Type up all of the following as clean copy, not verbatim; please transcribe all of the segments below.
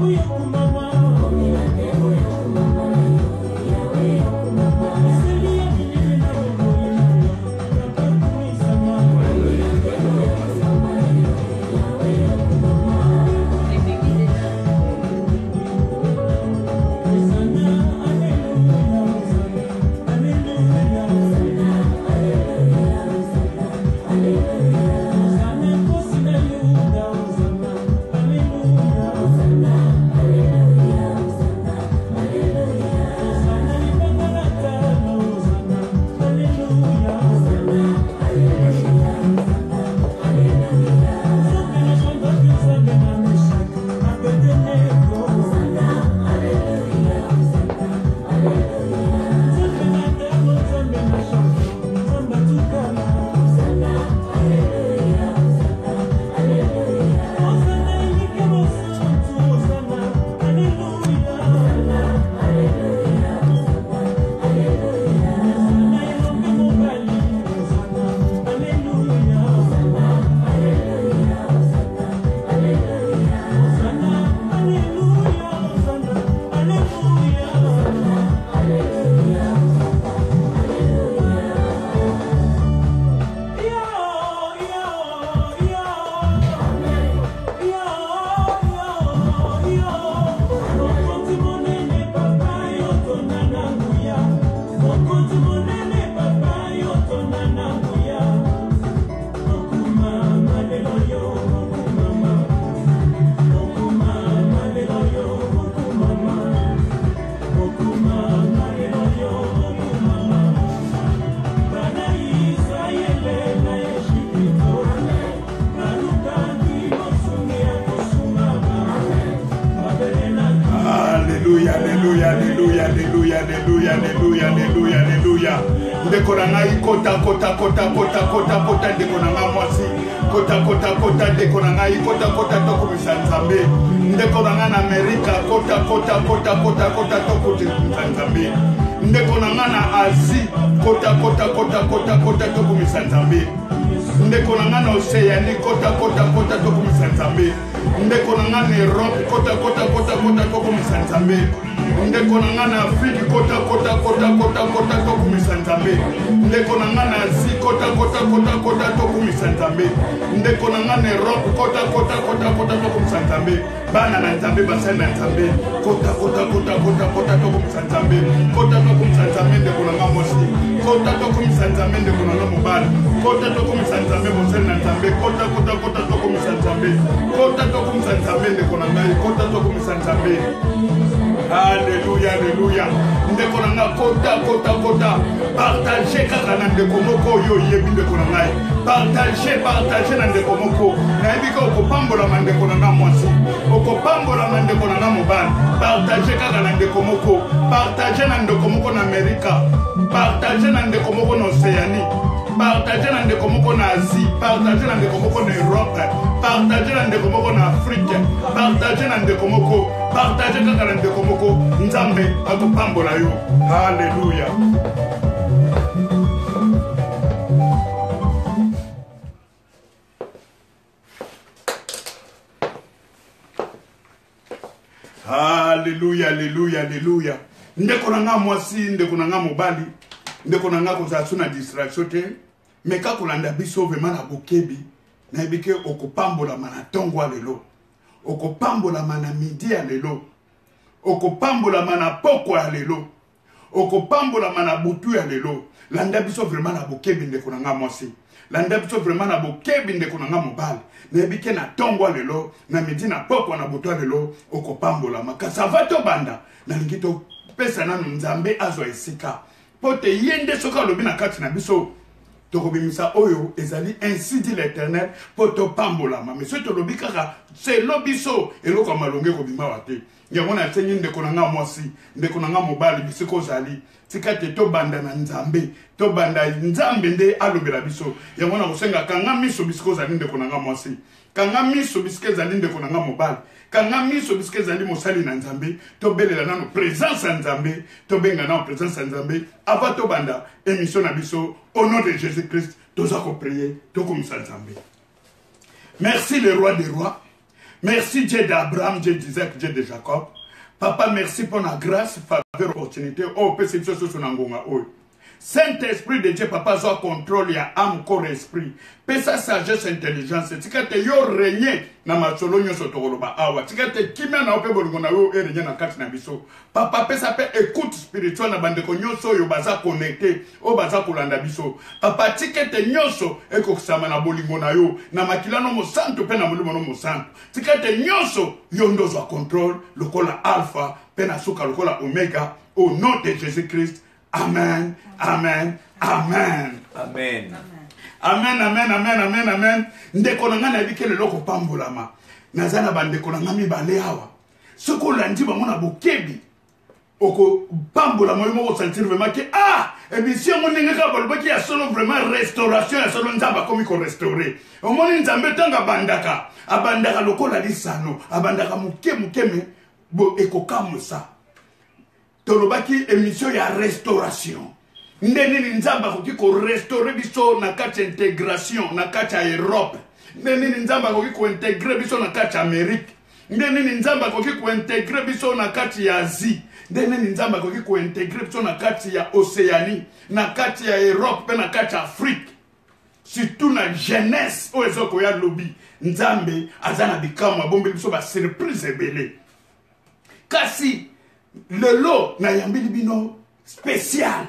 Alléluia, alléluia, alléluia, alléluia, alléluia, alléluia, alléluia. Ndekonanga kota kota kota kota kota kota ndekonanga mwasi. Kota kota kota ndekonanga kota kota toko misanzambe. Ndekonanga na Amerika kota kota kota kota kota toko misanzambe. Ndekonanga na Asie kota kota kota kota kota toko misanzambe. Ndekonanga na Océanie kota kota kota toko misanzambe. Ndekonanga na Europe kota kota kota kota toko misanzambe. Ndekonanga na Afrique kota kota kota kota kota toko misanzambe. Ndekonanga na Asie kota kota kota kota toko misanzambe. Ndekonanga na Europe kota kota kota kota toko misanzambe. Bana na nzambe basa na nzambe kota kota kota kota kota toko misanzambe. Kota toko misanzambe ndekonanga mosi. Kota toko misanzambe ndekonanga mobali. Kota toko misanzambe basa na nzambe kota kota kota toko misanzambe. Kota toko misanzambe ndekonanga kota toko misanzambe. Alléluia, alléluia. Ndekonanga kota kota kota. Partagez kaka na ndekomoko yo yebi ndekonanga. Partagez na ndekomoko. Na ebika okopambola mandekonanga mwasi. Okopambola mandekonanga mobali. Partagez kaka na ndekomoko. Partagez na ndekomoko na Amerika. Partagez na ndekomoko na Océanie. Partagez na ndekomoko na Asie. Partagez na ndekomoko na Europe. Partagez na ndekomoko na Afrique. Partagez na ndekomoko. Partagez kaka na ndekomoko. Nzambe akopambola yo. Alléluia. Alléluia, alléluia, alléluia. Ndekonanga mwasi, ndekonanga mobali. Ndekonanga kozala so na distraction te. Mais ka kolanda biso vraiment na bokebi. Na ebike okopambola mana tongo lelo. Okopambola mana midi ya lelo. Okopambola mana poko ya lelo. Okopambola mana butu ya lelo. Landa biso vraiment na bokebi ndekonanga mwasi. Landa biso vraiment na bokebi ndekonanga mobali. Na ebike na tongo lelo. Na midi na poko na butu ya lelo. Okopambola makasa vato banda. Na lingito pesa nanu nzambe azwa esika. Pote yende soka lobi na kati na biso. Tokobimisa oyo ezali ainsi dit l'Éternel poto pambola ma monsieur to lobi kaka c'est lobiso eloko malonge ko bima wate yango na tsenyi ndekonanga mwasi ndekonanga mobali bisiko zali tikate to banda na nzambe to banda nzambe nde alobela biso yango na kosenga kanga miso bisiko zali ndekonanga mwasi kanga miso bisike zali ndekonanga mobali kanga miso bisike zali mosali na nzambe to belela nano présence ya nzambe to benga na présence ya nzambe ava to banda émission na biso au nom de Jésus-Christ, tous à prier, tout comme ça. Merci le roi des rois, Merci Dieu d'Abraham, Dieu d'Isaac, Dieu de Jacob. Papa, merci pour la grâce, faveur, opportunité. Oh, peut c'est chose sur Nangonga. Saint-Esprit de Dieu, papa, soit contrôle, ya âme, corps, esprit. Paix sa sagesse, intelligence. Tika te yo régné na masolo nyo sotoroba awa. Tika te kimia na ope bolongo na yo régné na kati na biso. Papa, paix sa paix écoute spirituelle na bandeko nyoso yo baza connecté, o baza kolanda biso. Papa, tika te nyoso eko kusama na bolingo na yo. Na makila no mo santo pe na mulimo no mo santo. Tika te nyoso yo ndozo contrôle, lokola alpha, pe na suka lokola omega. Au nom de Jésus-Christ. Amen, amen, amen. Amen. Amen, amen, amen, amen, amen. Ndeko nanga na bikele loko pambolama. Nazana bandeko nanga mibale hawa. Soko landi ba mona bokebi. Oko pambolama yo mo sentir vraiment que émission mon ninga ka balobaki ya solo vraiment restauration ya solo nzamba komi ko restaurer. O moni nzambe tanga bandaka. Abandaka lokola lisano, abandaka mukeme bo ekokamusa. Tolobaki émission ya restauration. Ndeni nzamba koki ko restaurer biso na kati intégration na kati ya Europe. Ndeni nzamba koki ko intégrer biso na kati ya Amérique. Ndeni nzamba koki ko intégrer biso na kati ya Asie. Ndeni nzamba koki ko intégrer biso na kati ya Océanie, na kati ya Europe pe na kati ya Afrique. Surtout na jeunesse o ezoko ya lobby. Nzambe azana bikama bombe biso ba surprise ebele. Kasi lelo na yambili bino spécial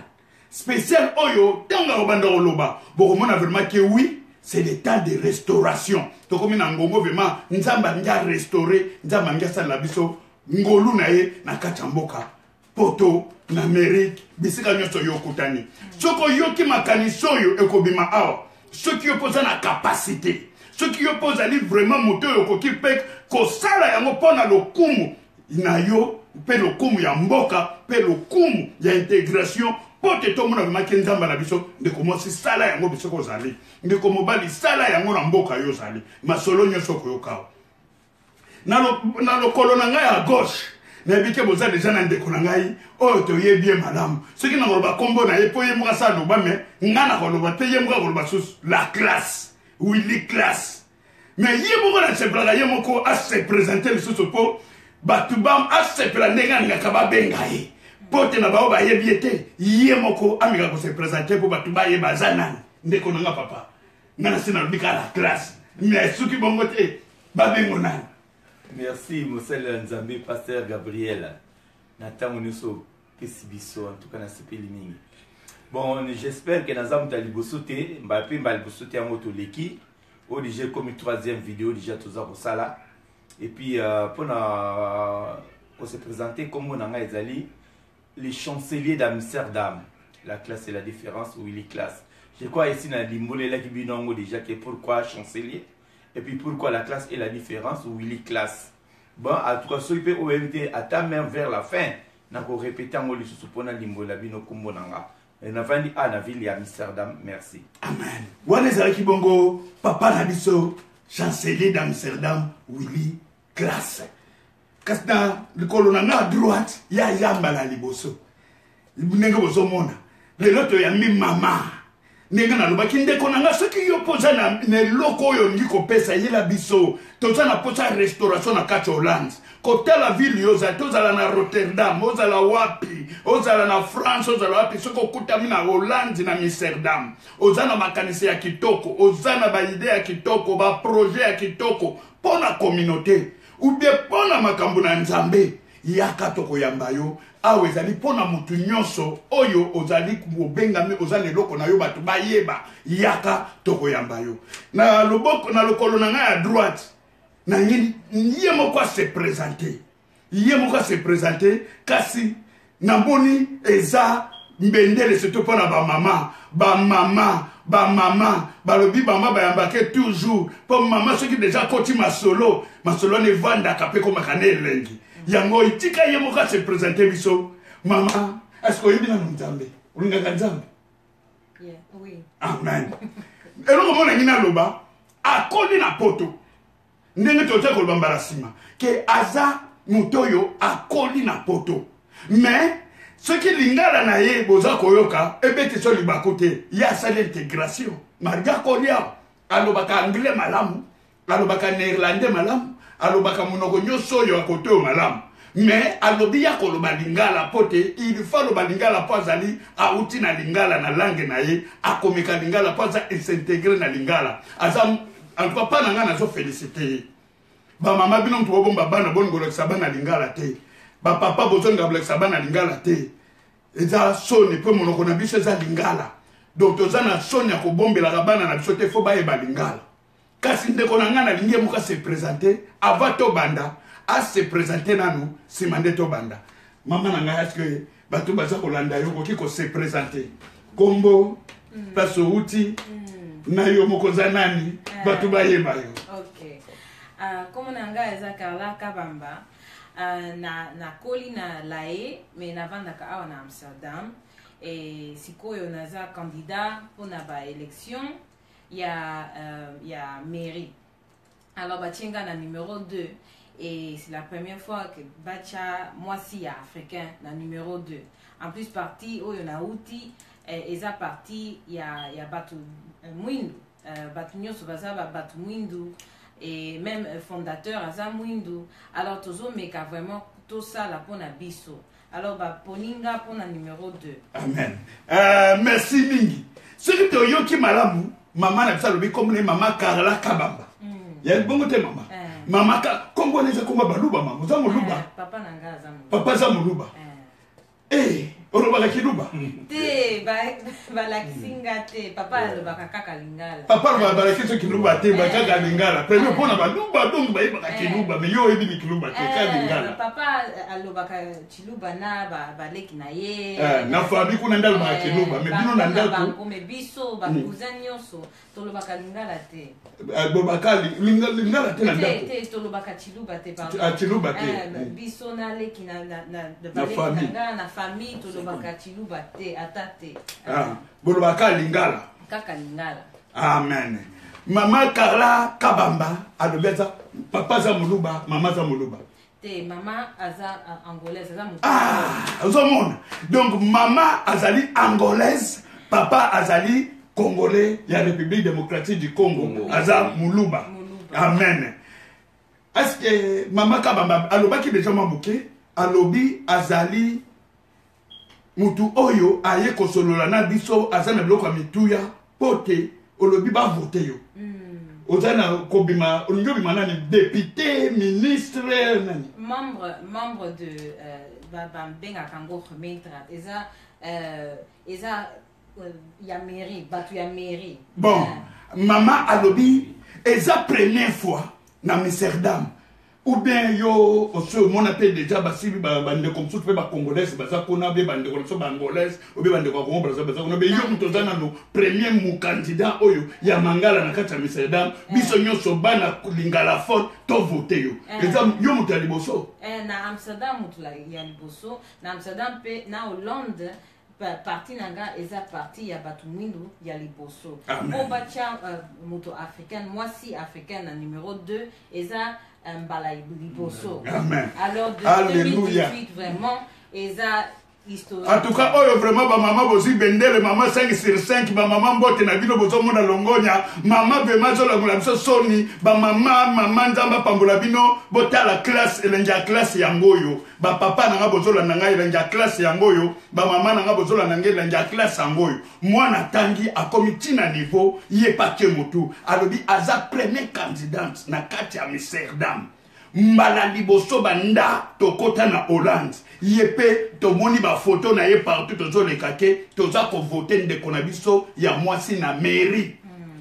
oyo tanga obanda oloba bokomona vraiment que oui c'est le temps de restauration to komi na ngongo vraiment nzamba nja restaurer nzamba nja sala biso ngolu na ye na kati mboka poto na Amérique bisika nyoso yokutani soko yoki makaniso yo ekobima awa soki yopoza na capacité soki yopoza li vraiment moto yokoki pe ko sala yango pona lokumu na yo pe lokumu ya mboka pe lokumu ya intégration pote to mona vraiment nzamba na biso de commencer sala yango biso ko zali de komo bali sala yango na mboka yo zali masolo nyoso ko yokawa na lokolo na ngai à gauche na bike boza déjà na ndeko na ngai oyo to ye bien madame soki na koloba kombo na ye po ye muka sa loba me ngana koloba te ye muka koloba sus la classe Willy classe mais ye moko na sebraka ye moko a se présenter le sous po batubam a se prendre ngaka ba benga ye pote na bao ba ye biete ye moko amika ko se présenter po batuba ye bazana ndeko na nga papa ngana sina lobika la classe mais soki bongo te ba bengo na. Merci, Monseigneur Nzambe, Pasteur Gabriel. Nathan Mouniso, Pesibiso, en tout cas, dans ce pays. Bon, j'espère que nous avons libosoté, Mbappé m'a libosoté en moto leki, au déjà comme une troisième vidéo, déjà tout ça pour ça là. Et puis, pour se présenter, comme on a dit, les chanceliers d'Amsterdam. La classe et la différence, où il est classe. Je crois ici, dans l'imbolé là qui binongo déjà, que pourquoi chancelier? Et puis pourquoi la classe et la différence ou il est classe. Bon, en tout cas, ce qui peut éviter à ta main vers la fin, n'a pas répété en mot sous pona limbo la bino kumbonanga. Et n'a pas dit à la ville à Amsterdam. Merci. Amen. Wane qui bongo papa nabiso chancelier d'Amsterdam Willy classe. Kasna le colonel à droite ya yamba la liboso. Nenga bozo mona. Le loto ya mi mama. Nenga na lobaki ndeko nanga soki yo poza na loko yo ndiko pesa yela biso toza na posa restauration na kati Hollande kotala ville yo za tozala na Rotterdam ozala wapi ozala na France ozala wapi soko kutami na Hollande na Amsterdam ozana makanisi ya kitoko ozana ba idée ya kitoko ba projet ya kitoko pona communauté ou bien pona makambo na Nzambe yaka toko yamba yo awe ezali pona mutu nyonso oyo ozali kubengami ozali loko na yo batu bayeba yaka toko yamba yo na loboko na lokolo na ngai à droite na ngini ye moko se présenter kasi na mboni eza mbendele surtout pona ba mama balobi mama bayambake toujours po mama soki déjà koti masolo ne vanda kape ko makane elengi yango itika ye moka se présenter biso mama est-ce que yebina Nzambe ulinga Nzambe yeah oui amen eloko mona ngina loba akoli na poto ndenge toza ko bambala sima ke aza mutoyo akoli na poto mais ce qui lingala na ye boza koyoka ebete so libakote ya sa l'intégration marga kolia alobaka anglais malamu alobaka néerlandais malamu alobaka monoko nyonso oyo akote oyo malamu mais alobi ya koloba lingala pote il faut loba lingala po azali auti na lingala na langue na ye akomeka lingala po aza s'intégrer na lingala aza en tout cas pas na nga nazo féliciter ba mama bino mtu obomba bana boningolekisa bana lingala te ba papa bozonga bolekisa bana lingala te eza soni pe monoko na biso eza lingala donc toza na soni ya kobombelaka bana na biso te fo bayeba lingala kasi ndeko na nga nalingi ye moka se présenter avant tobanda a se présenter nanu nsima nde tobanda mama na ngai aske bato baza kolanda yo koki kose présenter kombo place outi na yo moko za nani bato bayeba yo. Ok. Comme na ngai eza Carla Kabamba na koli na lae mais navandaka awa na Amsterdam et sikoyo naza candidat pour na ba élection ya mairie. Alors bachenga na numéro 2 et c'est la première fois que bacha moi si africain na numéro 2. En plus parti oyo na uti eza parti ya batu mwindu batu nyonso baza batu mwindu et même fondateur aza mwindu. Alors tozo meka vraiment tout ça la pona biso. Alors ba poninga pona numéro 2. Amen. Merci mingi. Ce que tu yoki malamu maman na bisa lobi comme les maman Carla Kabamba. Ya bongo te mama. Mama ka kongo neza kongo baluba mama. Za muluba. Papa nanga za muluba. Papa za muluba. Oloba kiluba. Te ba la kisinga te papa aloba kaka lingala. Papa aloba la kiso kiluba te ba kaka lingala. Premier pona baluba donc ba yeba kiluba mais yo ebi kiluba te ka lingala. Papa aloba ka kiluba na ba leki na ye. Na fabi kuna ndalo ba kiluba mais bino na ndalo ko me biso ba cousin nyonso toloba ka lingala te. Boba ka lingala te na ndalo. Te toloba ka kiluba te pardon. Kiluba te. Biso na leki na na famille tolobaka chiluba te atate. Bolobaka lingala. Kaka lingala. Amen. Mama Carla Kabamba alobeza papa za muluba, mama za muluba. Te mama aza angolaise aza mutu. Ozomona. Donc mama azali angolaise, papa azali congolais ya République démocratique du Congo. Aza muluba. Amen. Est-ce que mama Kabamba alobaki déjà mamuke alobi azali mutu oyo aye kosolola na biso azana biloko ya mituya pote olobi ba vote yo. Ozana kobima onjobima nani député ministre nani membre de benga kango remetra eza ya mairie batu ya mairie. Bon mama alobi eza première fois na Amsterdam ou bien yo oso mona pe déjà basibi bande comme ça pe ba congolaise baza kona be bande comme ça bangolaise ou be bande ko Congo baza kona be yo mutozana no premier mu candidat oyo ya mangala na kati ya Amsterdam biso nyonso bana lingala fort to voter yo eza yo mutu ya liboso na Amsterdam mutu ya liboso na Amsterdam pe na Hollande parti nanga eza parti ya batu mwindu ya liboso po bacha mutu africaine moi si africaine na numéro 2 eza mbala liboso. Alors de 2018 vraiment eza historique. En tout cas oyo vraiment ba mama bozi bendele mama 5 sur 5 ba mama mbote na bino bozo mona longonya mama be mazola ngula biso soni ba mama nzamba pambola bino botala classe elenja classe yangoyo ba papa nanga bozola nanga elenja classe yangoyo ba mama nanga bozola nanga elenja classe yangoyo mwana tangi akomi tina niveau ye pake motu alobi aza premier candidate na kati ya Amsterdam mbala liboso banda tokota na Hollande yepe tomoni ba photo na ye partout tozo lekake toza ko voter ndeko na biso ya mwasi na mairie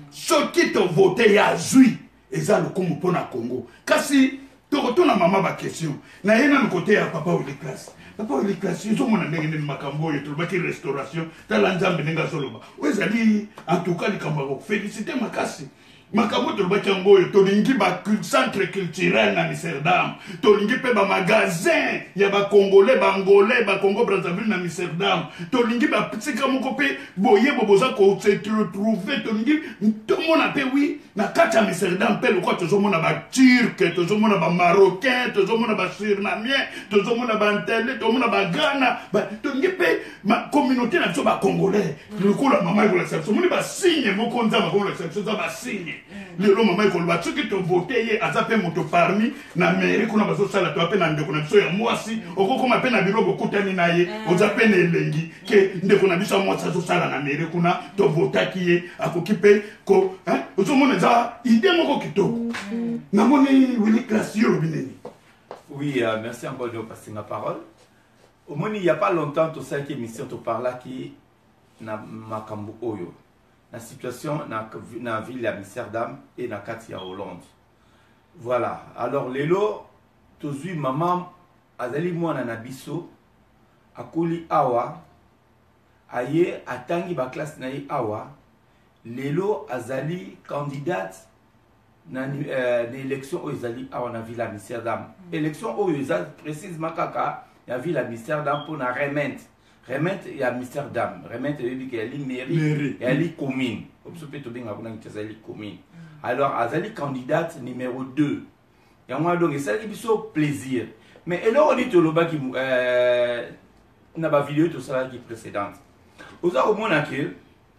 soki to voter ya zui eza lokumu pona Congo kasi tokotona mama ba question na yena côté ya papa ou les classes papa ou les classes ils ont mon ndenge ni makambo yo tolobaki restauration tala nzambe ndenga soloba wezali en tout cas likambo ko féliciter makasi makambo tolobaki yango tolingi ba centre culturel na Amsterdam tolingi pe ba magasin ya ba congolais bangolais ba Congo Brazzaville na Amsterdam tolingi ba pitsika moko pe boye boboza ko se retrouver tolingi tomona pe oui na kati ya Amsterdam pe lokwa tozomona ba turc tozomona ba marocain tozomona ba surinamien tozomona ba ntele tozomona ba Ghana tolingi pe ma communauté na biso ba congolais lokola mama ikola sepso moni ba signe moko nzamba ko la sepso za ba signe lelo mama ekoloba soki tovote ye aza mpe moto parmi na mairie kuna bazosala to mpe na ndeko na biso ya mwasi okokoma mpe na biro bokutani na ye oza mpe na elengi ke ndeko na biso ya mwasi azosala na mairie kuna tovotaki ye akoki mpe ko ozomona eza ide moko kitoko namoni Willy Class yo lobi nini. Oui, merci encore de passer ma parole. Au moins, il n'y a pas longtemps, tout ça qui est mission de parler qui na makambu oyo. La situation na la ville d'Amsterdam et na Katia Hollande. Voilà. Alors, lelo, tozui maman, azali mwana na biso, akoli awa, aye, atangi ba classe na ye awa, lelo, azali candidate na élection aux azali awa na ville d'Amsterdam. Élection aux azali précisément kaka, la ville d'Amsterdam pour na Rement. Rement et Amsterdam. Rement et il y a une mairie et une commune. Alors, Azali candidate numéro 2. Et moi, donc, ça qui me plaisir. Mais et là, on dit tout le bas qui n'a pas vidéo tout ça qui précédente. Vous avez au moins que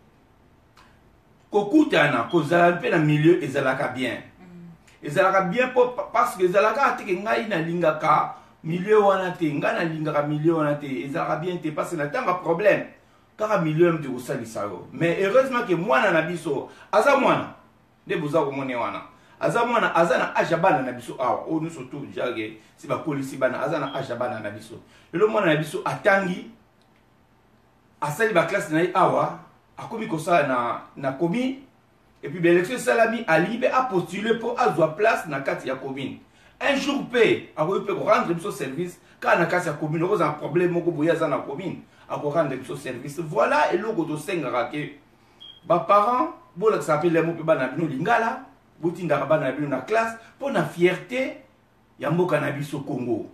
Kokutana, Kozala un peu dans le milieu, et Zalaka bien. Et Zalaka bien parce que Zalaka a été na lingaka. Milieu wana te ngana lingaka milieu wana te ezalaka bien te parce que na tanga problème kaka milieu mte kosalisa yo mais heureusement que mwana na biso aza mwana nde boza komone wana aza mwana aza na age bana na biso awa o nous surtout jage si ba polisi bana aza na age bana na biso lelo mwana na biso atangi asali ba classe na awa akomi kosala na commune et puis l'élection salami alibe a postulé pour azwa place na kati ya commune. Un jour, on peut rendre ce service quand on a commune, on a un problème, on a un commune, on peut rendre ce service. Voilà, et là, on a que les parents, ça s'appelle les mots qui sont lingala, qui sont dans la classe, pour la fierté, il y a un cannabis au Congo.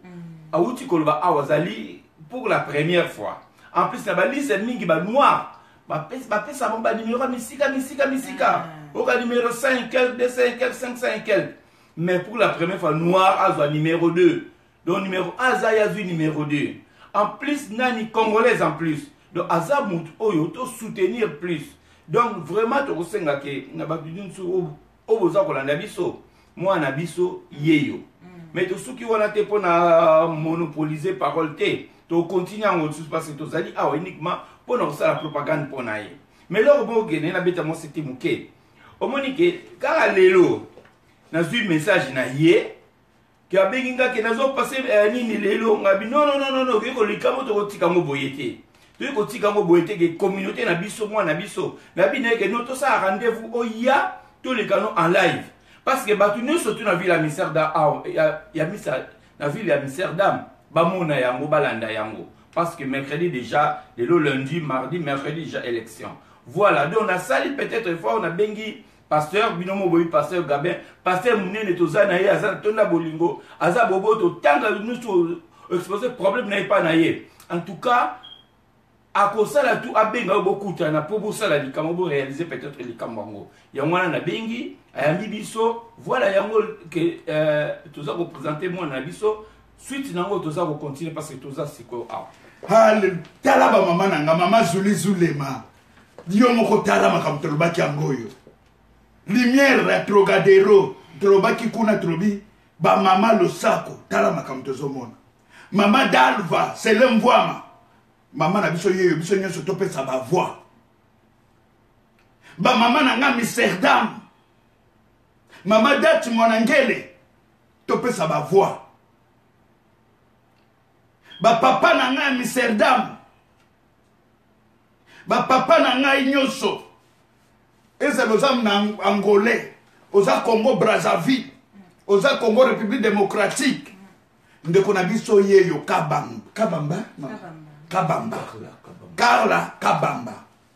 Pour la première fois. En plus, la liste est noire. Ça va numéro misika. Numéro 5, 5, mais pour la première fois, noir a numéro 2. Donc numéro 1, Aza numéro 2. En plus, nani congolaise en plus. Donc Aza mout oyo to soutenir plus. Donc vraiment to kosenga ke na bakudun su oboza ko landa biso. Moi na biso yeyo. Mais to suki wana te pona monopoliser parole te. To continuer en sous parce que to zali uniquement pour nous la propagande pour naie. Mais là bon gene na beta mo c'était muke. Omonike kala lelo na zui message na ye ki abenginga ke nazo passer nini lelo ngabi non ko likamo to kotika mo boyete to kotika mo boyete ke communauté na biso moi na biso na bine ke noto sa rendez-vous oya to le canon en live parce que batu ne surtout na ville Amsterdam ya misa na ville Amsterdam ba mona yango balanda yango parce que mercredi déjà lelo lundi mardi mercredi déjà élection voilà donc on a sali peut-être une fois on a bengi pasteur binomo boyi pasteur Gabin pasteur munene tozana ye azana tonda bolingo aza bobo to tanga nous exposer problème na pas na ye en tout cas à cause la tout abenga bokuta na po bosala likamo bo réaliser peut-être likambango yangwana na bengi ayambi biso voilà yango que toza ko présenter moi na biso suite nango toza ko continuer parce que toza siko hal talaba mama nanga mama zulema dio moko talama kam tolobaki angoyo lumière retrogadero trobaki kuna trobi ba mama losako tala makamto zomona mama dalva selem voama mama na biso yeyo biso nyoso topesa ba voix ba mama na nga Amsterdam mama dati mwanangele topesa ba voix ba papa na nga Amsterdam ba papa na nga nyoso eza lozam na Angolais, oza Congo Brazzaville, oza Congo République démocratique. Ndeko na biso yeyo Kabamba. Carla Kabamba.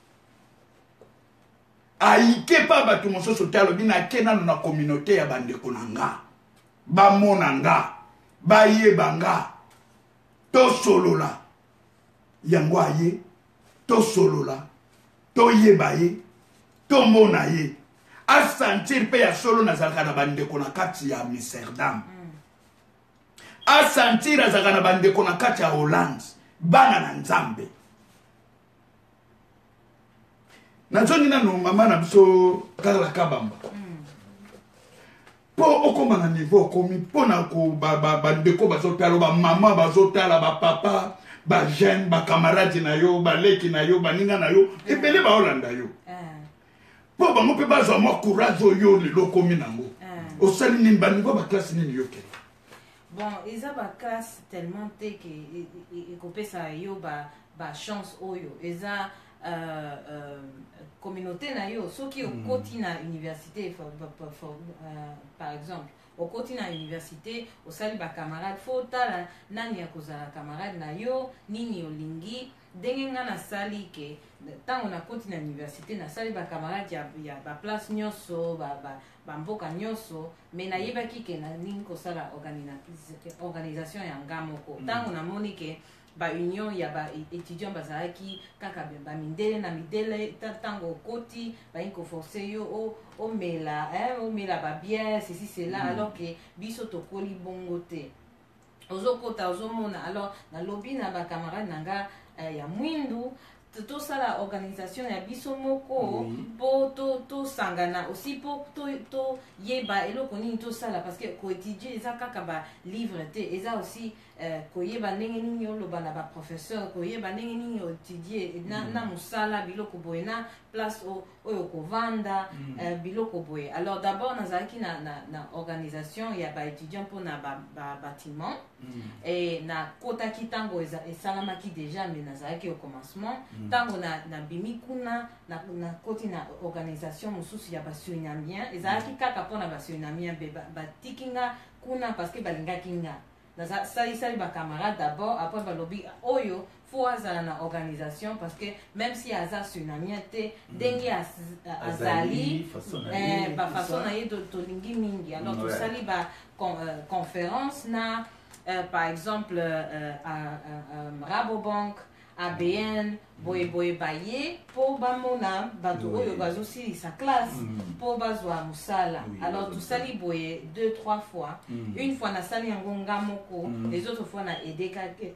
Aike pa batu mososo talo bina kena na communauté ya bandeko nanga. Ba monanga, ba yebanga. To solola. Yango aye, to solola. To yebaye. Tomona ye a sentir pe ya solo na zalaka na bandeko na kati ya Amsterdam a sentir na zalaka na bandeko na kati ya Hollande bana na Nzambe na zoni nanu mama na biso Carla Kabamba po okoma na niveau komi po na ko ba ndeko bazotala ba mama bazotala ba papa ba jeune ba camarade na yo ba leki na yo ba ninga na yo ebele ba olanda yo po bango pe bazwa mo courage yo lelo komi nango osali nini ba niveau ba classe nini yo ke bon eza ba classe tellement te que ekopesa yo ba chance oyo eza communauté na yo soki okoti na université par exemple okoti na université osali ba camarade fo tala nani akozala camarade na yo nini olingi ndenge nga nasali ke ntango nakoti na université nasali ba camarade ya ba place nyonso ba mboka nyonso me nayebaki ke nalingi kosala organisation ya nga moko ntango namoni ke ba union ya ba étudiant bazalaki kaka ba mindele na midele tango koti ba inko forcer yo omela ba bière ceci cela alors que biso tokoli bongo te ozokota ozomona alors na lobby na ba camarade nanga ya mwindu tosala organisation ya biso moko po to sangana aussi po to yeba eloko nini tosala parce que koétudier eza kaka ba livre te eza aussi koyeba ndenge nini oloba na ba professeur koyeba ndenge nini oétudier na mosala biloko boye na place oyo kovanda biloko boye alors d'abord nazalaki na organisation ya ba étudiant mpo na ba bâtiment et na kotaki ntango esalamaki déjà mais nazalaki au commencement ntango na bimi kuna na koti na organisation mosusu ya basurinamien ezalaki kaka mpona basurinamien be batikinga kuna parce que balingaki nga nasalisali bacamarade d'abord après balobi oyo fo azala na organisation parce que même si aza surinamien te ndenge azali bafaçon na ye tolingi mingi alors tosali baconférence na par exemple Rabobank ABN boye baye po bamona bato oyo bazosilisa classe po bazwa mosala alors tosali boye 2-3 fois une fois nasali yango nga moko les autres fois na aidé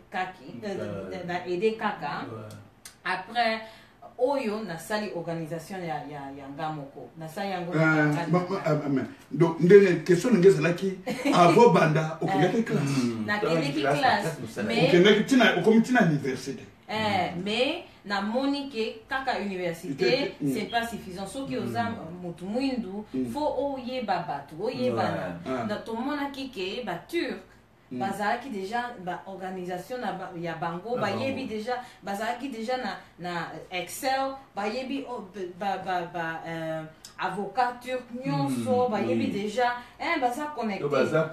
kaka après oyo nasali organisation ya nga moko nasali yango donc ndenge question ndenge ezalaki avo banda okendaki classe nakendeki classe mais okomi tina université mais namoni ke kaka université c'est pas suffisant soki oza motu mwindu fo oyeba bato oyebana tomonaki ke baturc bazalaki déjà organisation ya bango bayebi déjà bazalaki déjà na excel bayebi avocat turc nyonso bayebi déjà baza connecté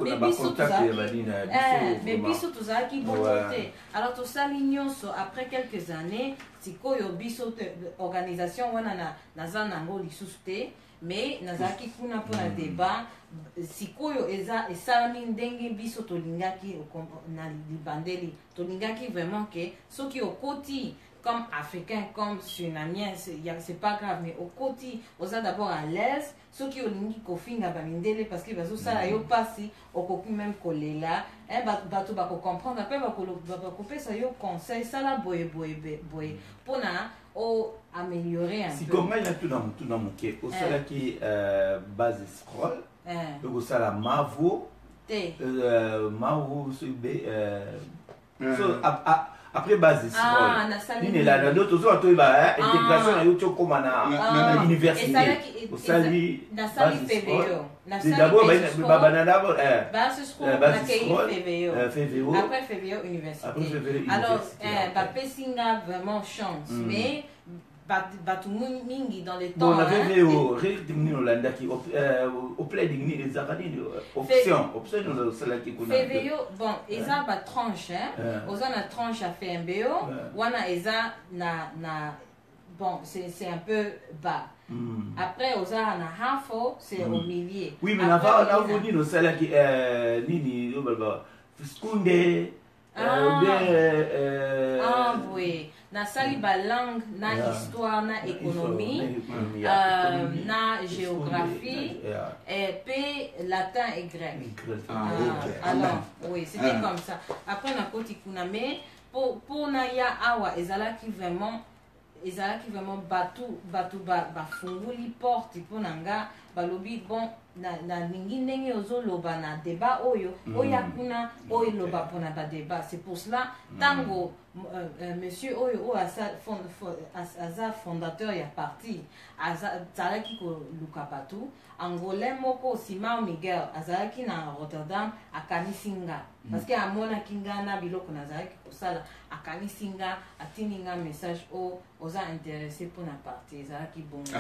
mais biso tozalaki bongo te alors tosali nyonso après quelques années sikoyo biso organisation wana naza nango lisusu te mais nazalaki kuna mpona débat sikoyo esalami ndenge biso tolingaki na libandeli tolingaki vraiment ke soki okoti comme africain comme surinamien c'est pas grave mais okoti oza d'abord à l'aise soki olingi kofinga bamindele parce que bazosala yo pasi okoki même kolela bato bakocomprendre mpe bakopesa yo conseil sala boye mpona améliorer un peu sikongai na tuna moke osalaki base scroll okosala mavo te mavo après base scroll nini la d'autres ozo atoyeba intégration na yo tokoma na université osali nasali FVO d'abord d'abord base scroll nakei FVO après FVO université alors bapesinga vraiment chance mais bato mingi dans le temps on avait vu au rédimini holandaki au play dingni les akadini option no salaki kuna FVO bon eza ba tranche oza na tranche à FMBO wana eza na bon c'est un peu bas après oza na hafo c'est au milieu oui mais na voni no salaki nini balba skunde oui nasali balangue na histoire na économie na géographie et puis latin et grec alors oui c'était comme ça après na koti kuna mais pour na ya awa ezalaki vraiment batu bafunguli porte mpona nga balobi bon na ningi ndenge ozoloba na débat oyo oya kuna oyo loba mpona badébat. C'est pour cela tango monsieur oyo aza fondateur ya parti azalaki koluka bato angolais moko Simao Miguel azalaki na Rotterdam akanisi nga parce que amonaki nga na biloko nazalaki kosala akanisi nga atindi nga message oza intéressé mpona parti ezalaki bongo.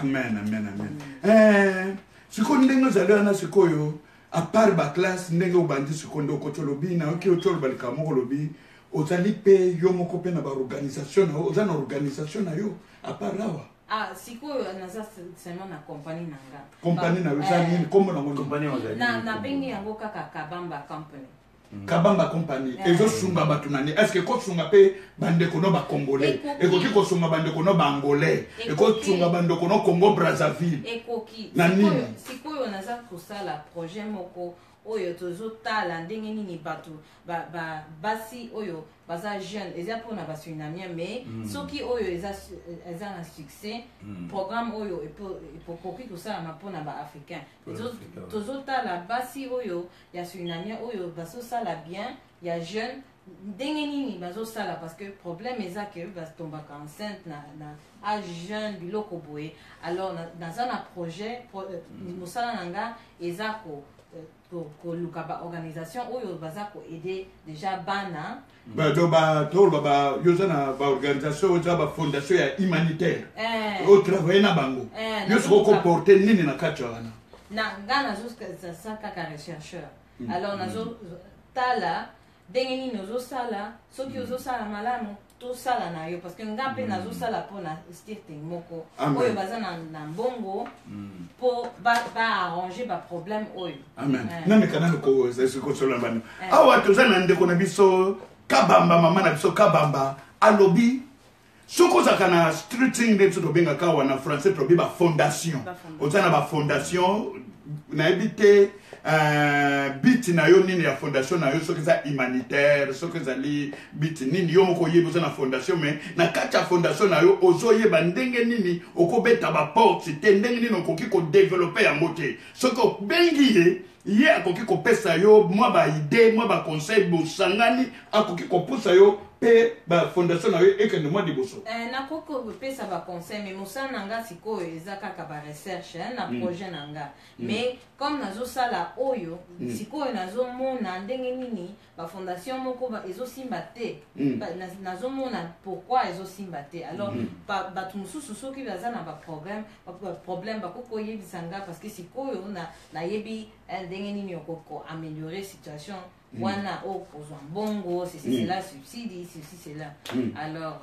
Amen. Sikoyo ndenge ozali wana sikoyo apart baklasse ndenge obandi sikoyo nde okoti olobi na oki oti olobalika moko olobi ozali mpe yo moko mpe na baorganisation na yo oza na organisation na yo apart awa sikoyo naza seulement na compagnie na nga compagnie na yo eza nini kombo nango nabengi yango kaka Kabamba Company. Kabamba Company ezosunga bato nani est-ce que kosunga mpe bandeko no bakongolais ekoki kosunga bandeko no baangolais ekosunga bandeko no Congo Brazzaville ekoki na nini sikoyo naza kosala projet moko oyo tozotala ndenge nini bato basi oyo baza jeune eza mpona basurinamien mais soki oyo eza na succès programme oyo ekoki kosalama mpona baafricain tozotala basi oyo ya surinamien oyo bazosala bien ya jeune ndenge nini bazosala parce que problème eza ke batombaka enceinte na age jeune biloko boye. Alors naza na projet mosala na nga eza koluka baorganisation oyo baza koaider déjà bana yoza na baorganisation oza bafondation ya humanitaire otravaille na bango yo soko koporte nini na kati wana na nga nazosala kaka rechercheur. Alors nazotala ndenge nini ozosala soki ozosala malamu tosala na yo parce que nga mpe nazosala mpona stirting moko oyo baza na mbongo mpo baarrange baproblème oyo. Amen. Namekana kosola bano awa toza na ndeko na biso Kabamba mama na biso Kabamba alobi soki ozalaka na streeting nde biso tobengaka awa na français tobi bafondation oza na bafondation nayebi te biti na yo nini ya fondation na yo soki eza humanitaire soki ezali biti nini yo moko oyebi oza na fondation mais na kati ya fondation na yo ozoyeba ndenge nini okobeta baporte te ndenge nini okoki kodevelope yango te soki obengi ye akoki kopesa yo mwa baide mwa baconseil bosangani akoki kopusa yo pe bafondation na yo ekende mwa liboso nakoki kopesa baconseil mais mosala na nga sikoyo eza kaka barecherche na projet na nga mais comme nazosala oyo sikoyo nazomona ndenge nini bafondation moko ezosimba te nazomona pourquoi ezosimba te. Alors bato mosusu soki baza na baproblème bakoki koyebisa nga parce que sikoyo nayebi ndenge nini okoko améliorer situation wana kozwa mbongo ceci cela subside ceci cela. Alors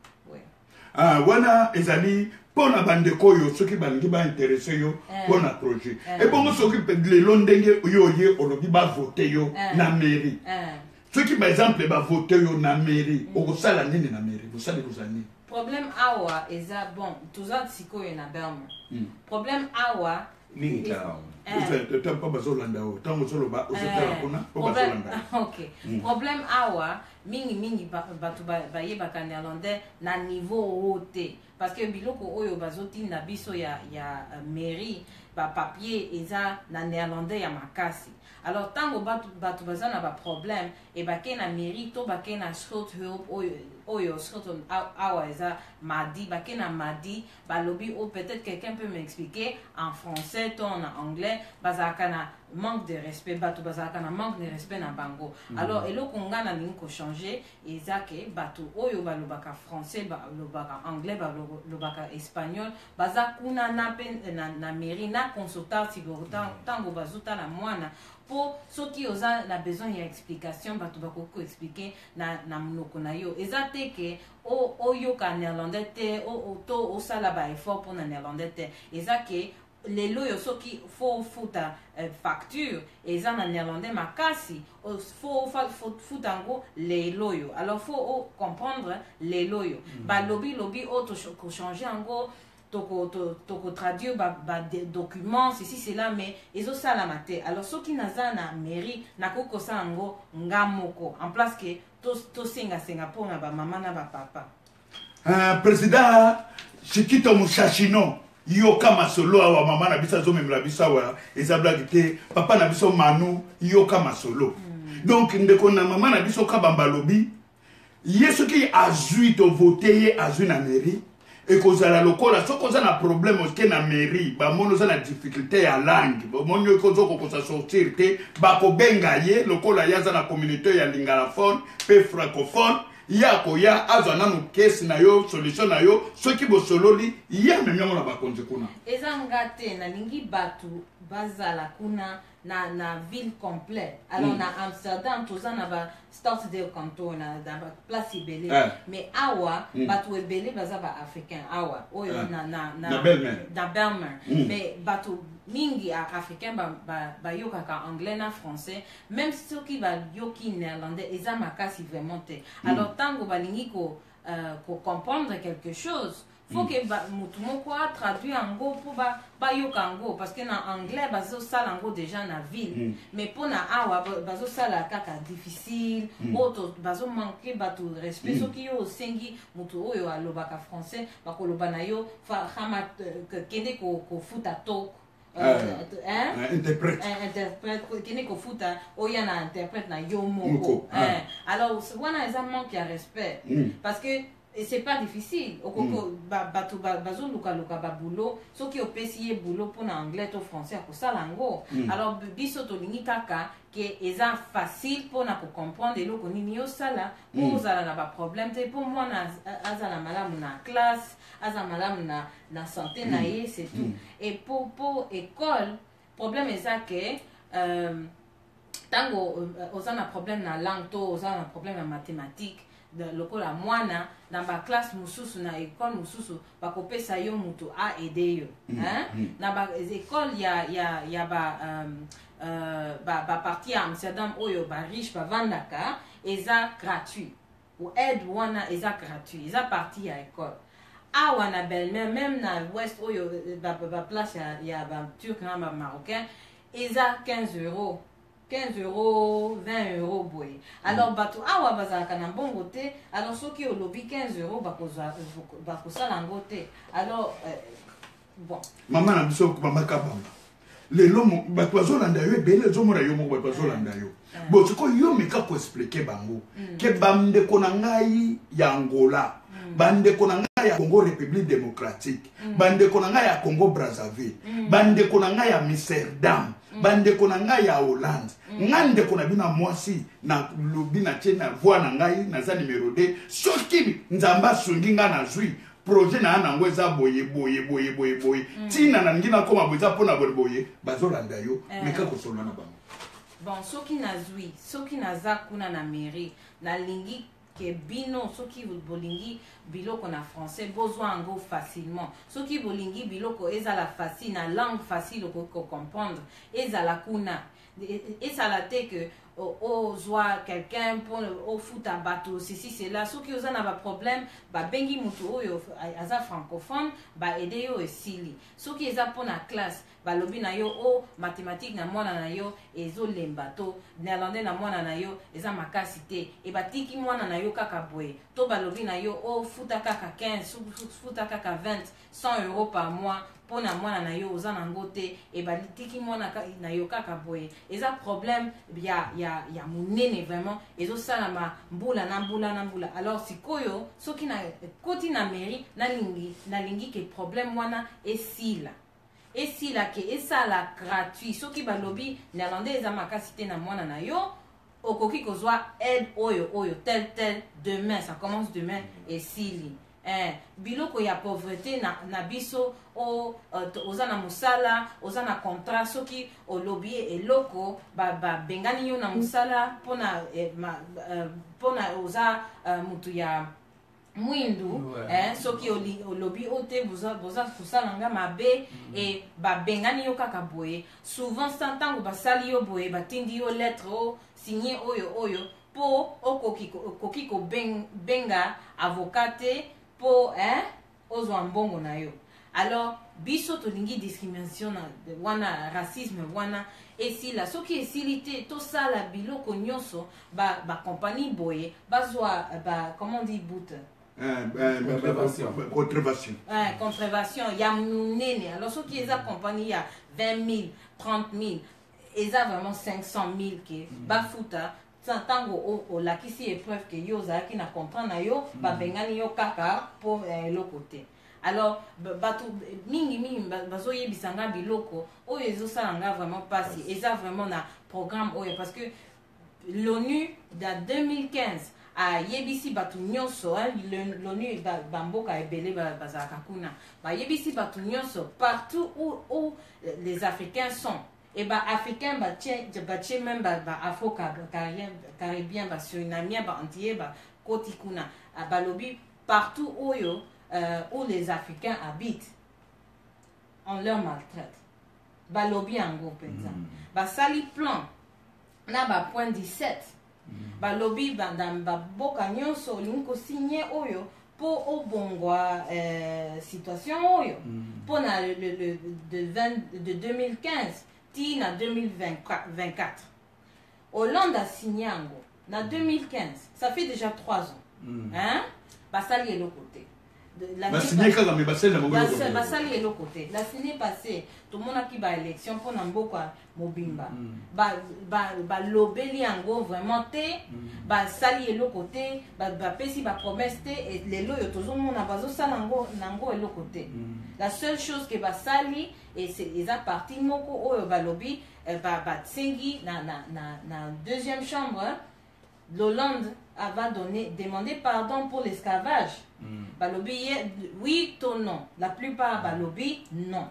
wana ezali mpona bandeko oyo soki balingi bainteresse yo mpona projet ebongo soki lelo ndenge yo oye olobi bavote yo na mairie soki par exemple bavote yo na mairie okosala nini na mairie bosali kozala nini problème awa eza bon toza sikoyo na Belma problème awa mingi mpa bazolanda oyo ntango ozoloba ozotala kuna po bazolanda problème awa mingi bato bayebaka néerlandais na niveau oyo te parce que biloko oyo bazotinda biso ya mairie bapapier eza na néerlandais ya makasi. Alors tango bato baza na baproblème ebake na mairie to bake na schuldhulp oyo schuldhulp awa eza madi bake na madi balobi peut-être quelqu'un peut m'expliquer en français to en anglais bazalaka na manque de respect bato bazalaka na manque de respect na bango. Alors eloko nga na ningi kochanger eza ke bato oyo balobaka français balobaka anglais balobaka espagnol baza kuna na mairie na consultant tango bazotala mwana po soki oza na besoin ya explication bato bakoki koexplike na monoko na yo eza te ke oyoka néerlandais te to osala baeffort mpona néerlandais te eza ke lelo oyo soki fo futa facture eza na néerlandais makasi fo futa yango lelo oyo. Alors fo comprendre lelo oyo balobi oyo tokochange yango toko traduire document ceci cela mais ezosalama te. Alors soki naza na mairie nakoki kosala yango nga moko en place ke tosengasenga mpona bamama na bapapa. Président Chikito Mushashino yoka masolo awa mama na biso azomemela biso awa eza blague te papa na biso Manu yoka masolo donc ndeko na mama na biso Kabamba lobi ye soki azui to voter ye azui na mairie et kozala lokola soko za na problème oske na mairie ba mono za na difficulté ya langue ba mono kozoko ko sortir te ba ko benga ye lokola ya za na communauté ya lingalaphone pe francophone ya ko ya azana no case na yo solution na yo soki bo sololi ya memyango na ba konje kuna ezanga te na lingi batu bazala kuna na ville complète alors na Amsterdam tozana ba Stadtdeel kanton na ba place ibele mais awa batu ebele baza ba africain awa oyo na Belmer mais batu mingi africain ba yokaka anglais na français même ceux qui ba yoki néerlandais eza makasi vraiment te alors tango balingi ko comprendre quelque chose faut que mutu moko traduire ango pour ba yokango parce que na anglais bazo sala ango déjà na ville mais pour na awa bazo sala kaka difficile auto bazo manquer batu respect soki yo sengi mutu oyo alobaka français bakoloba na yo fa khama kende ko futa talk interprète kene ko futa oya na interprète na yo moko alors wana eza manque ya respect parce que et c'est pas difficile okoko bato bazo luka ba boulot soki opesi ye boulot pour na anglais to français ko salango alors biso to lingi kaka que eza facile pour na ko comprendre eloko nini yo sala pour zala na ba problème te pour moi na azala malamu na classe azala malamu na santé na ye c'est tout et pour école problème eza que tango ozana problème na langue to ozana problème na mathématique lokola mwana na ba classe mususu na école mususu bakopesa yo mutu a aider yo na ba école ya ba partie à Amsterdam oyo ba riche ba vandaka eza gratuit ou aide wana eza gratuit eza partie ya école awa na Belmer même na ouest oyo ba place ya ba turc na ba marocain eza 15 €. 15 €, 20 € boy. Alors bato awa bazalaka na mbongo te, alors soki olobi 15 € bakosala yango te. Alors bon. Mama na biso mama Kabamba. Lelo bato bazolanda yo ebele ezomona yo moko bato bazolanda yo. Bon siko yo meka ko expliquer bango ke bamde kona ngai ya Angola. Bande kona ngai ya Congo République démocratique. Bande kona ngai ya Congo Brazzaville. Bande kona ngai ya Amsterdam. Bande kona ngai ya Hollande. Ngande kona bina mwasi na lobina tena voix na ngai na za numéro 2 soki nzamba sungi nga na zui projet na ana ngweza boye tina na ngina koma boza pona boye bazolanda yo meka ko solana bango bon soki na zui soki na za kuna na mairie na lingi ke bino soki bolingi biloko na français besoin ngo facilement soki bolingi biloko ezala facile na langue facile ko comprendre ezala kuna ezala te que ozwa quelqu'un pour au foot à bateau ceci c'est là soki oza na ba problème ba bengi mutu oyo aza francophone ba aider yo esili soki eza pour na classe ba lobi na yo o mathématique na mwana na yo ezolemba to néerlandais na mwana na yo eza makasi te e batiki mwana na yo kaka boye to ba lobi na yo o futa kaka 15 futa kaka 20 100 € par mois pona mwana na yo oza nango te e batiki mwana na yo kaka boye eza problème ya munene vraiment ezosala ma mbula na mbula alors sikoyo soki na koti na mairie na lingi ke problème wana esila ke esala gratuit soki balobi néerlandais eza makasi te na mwana na yo okoki kozwa aide oyo tel demain ça commence demain esili biloko ya pauvreté na biso oza na musala oza na contrat soki olobi eloko bengani yo na musala pona oza mutu ya mwindu soki olobi ote boza kosala nga mabe e babengani yo kaka boye souvent santango basali yo boye batindi yo lettre o signé oyo po okoki kobenga avocat te po ozwa mbongo na yo alors biso tolingi discrimination wana racisme wana esila soki esili te tosala biloko nyonso ba compagnie boye bazwa comment on dit bout Contrevention. Contrevention. Il y a monnaie. Alors, ceux qui les accompagnent, il y a 20 000, 30 000. Ils ont vraiment 500 000 qui bafuta. Tant que la qui si épreuve que yo qui na comprendre yo, ba bengani yo kaka pour l'autre côté. Alors, mingi bazoye bisanga biloko, o ezo salanga vraiment passé. Ils ont vraiment un programme parce que l'ONU dans 2015 a yebisi batu nyonso l'ONU bamboka ebele bazaka kuna. Ba yebisi batu nyonso partout où les Africains sont. Et bah africain bah tient même bah afro-caribien bah surinamien bah antillais bah kotikuna bah lobby partout où les Africains habitent on leur maltraite bah lobby en gros par exemple bah sali plan na bah point 17 bah lobby bah dans bah boka nyonso linko signé oyo pour au bongwa situation oyo pour na de 2015 en 2024. Hollande a signé en 2015. Ça fait déjà 3 ans. Hein? Basali est l'autre côté. La signé l'autre côté. La signé passée. Tout le monde a qui va élection pour Namboka Mobimba. Lobeli en gros vraiment té. Basali est l'autre côté. Pesi promesse té. Et les lois, tout le monde a besoin de ça nango est l'autre côté. La seule chose que Basali et c'est les parti moko o balobi tsengi na deuxième chambre l'Hollande va demander pardon pour l'esclavage. Balobi oui ou non. La plupart balobi non.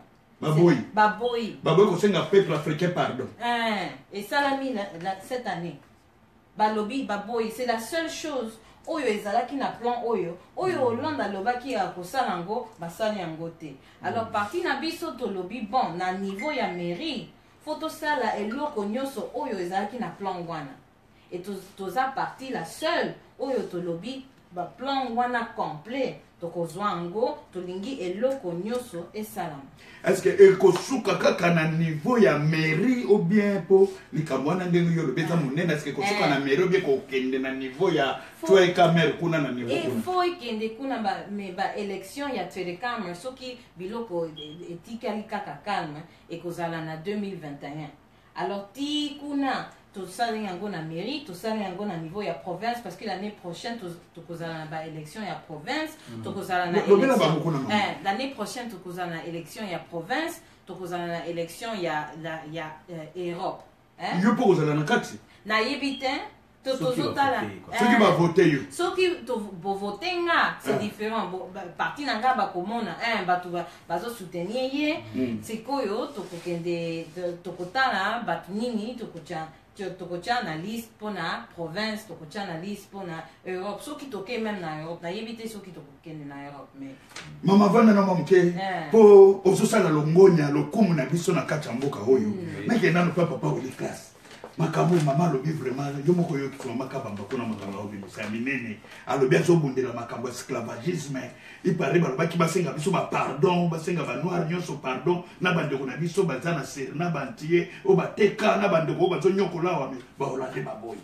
Baboy qu'on sait un peuple africain pardon. Et ça l'a mis cette année. Balobi baboy c'est la seule chose. Oyo ezalaki na plan oyo Hollande alobaki ya kosala ngo basali yango te. Alors parti na biso to lobi bon na niveau ya mairie faut tosala eloko nyonso oyo ezalaki na plan wana et toza parti la seule oyo to lobi ba plan wana complet tokozwa ngo tolingi eloko nyonso esalama. Est-ce que ekosuka kaka na niveau ya mairie ou bien pour likamwana ndenge yo lobeza munene est-ce que ekosuka na mairie ou bien ko kende na niveau ya toi camer kuna na niveau kuna? Il faut kende kuna ba élection ya toi camer soki biloko etikali kaka calme ekozala na 2021. Alors ti kuna to sali yango na mairie, to sali yango na niveau ya province parce que l'année prochaine to kozala na élection ya province, to kozala na élection. L'année prochaine to kozala na élection ya province, to kozala na élection ya Europe. Yo po kozala na kati. Na yebiten tozotala. Ceux qui va voter yo. Ceux qui vont voter nga, c'est différent. Parti nanga ba komona, batu bazo soutenir ye, c'est koyo to kokende to kotala batu nini to kocha tokocha na liste pour la province, tokocha na liste pour la Europe. Ceux qui toquent même na Europe, na yebite ceux qui toquent na Europe. Mais Mama vana na mamke po ososala longonya lokumu na biso na kachamboka hoyo. Nake nano papa wili class. Makambo mama lobi vraiment yo moko yo ki mama kabamba kuna makanga obi sa minene alobi azo bundela makambo esclavagisme ipare balobaki basenga biso ba pardon basenga ba noir nyonso pardon na bandeko na biso bazana ser na bantier o bateka na bandeko bazo nyokola wa ba olande baboy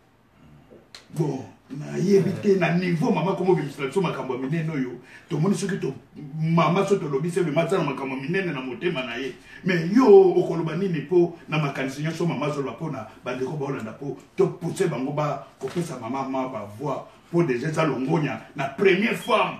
bon na yebite na niveau mama komo bimisa biso makambo minene oyo to moni soki to mama so to lobi se be matana makambo minene na motema na ye mais yo okoloba nini po na makanisi nyonso mama zo la pona bandeko ba olanda po to pousser bango ba kopesa mama ba voix pour déjà ça longonya na première fois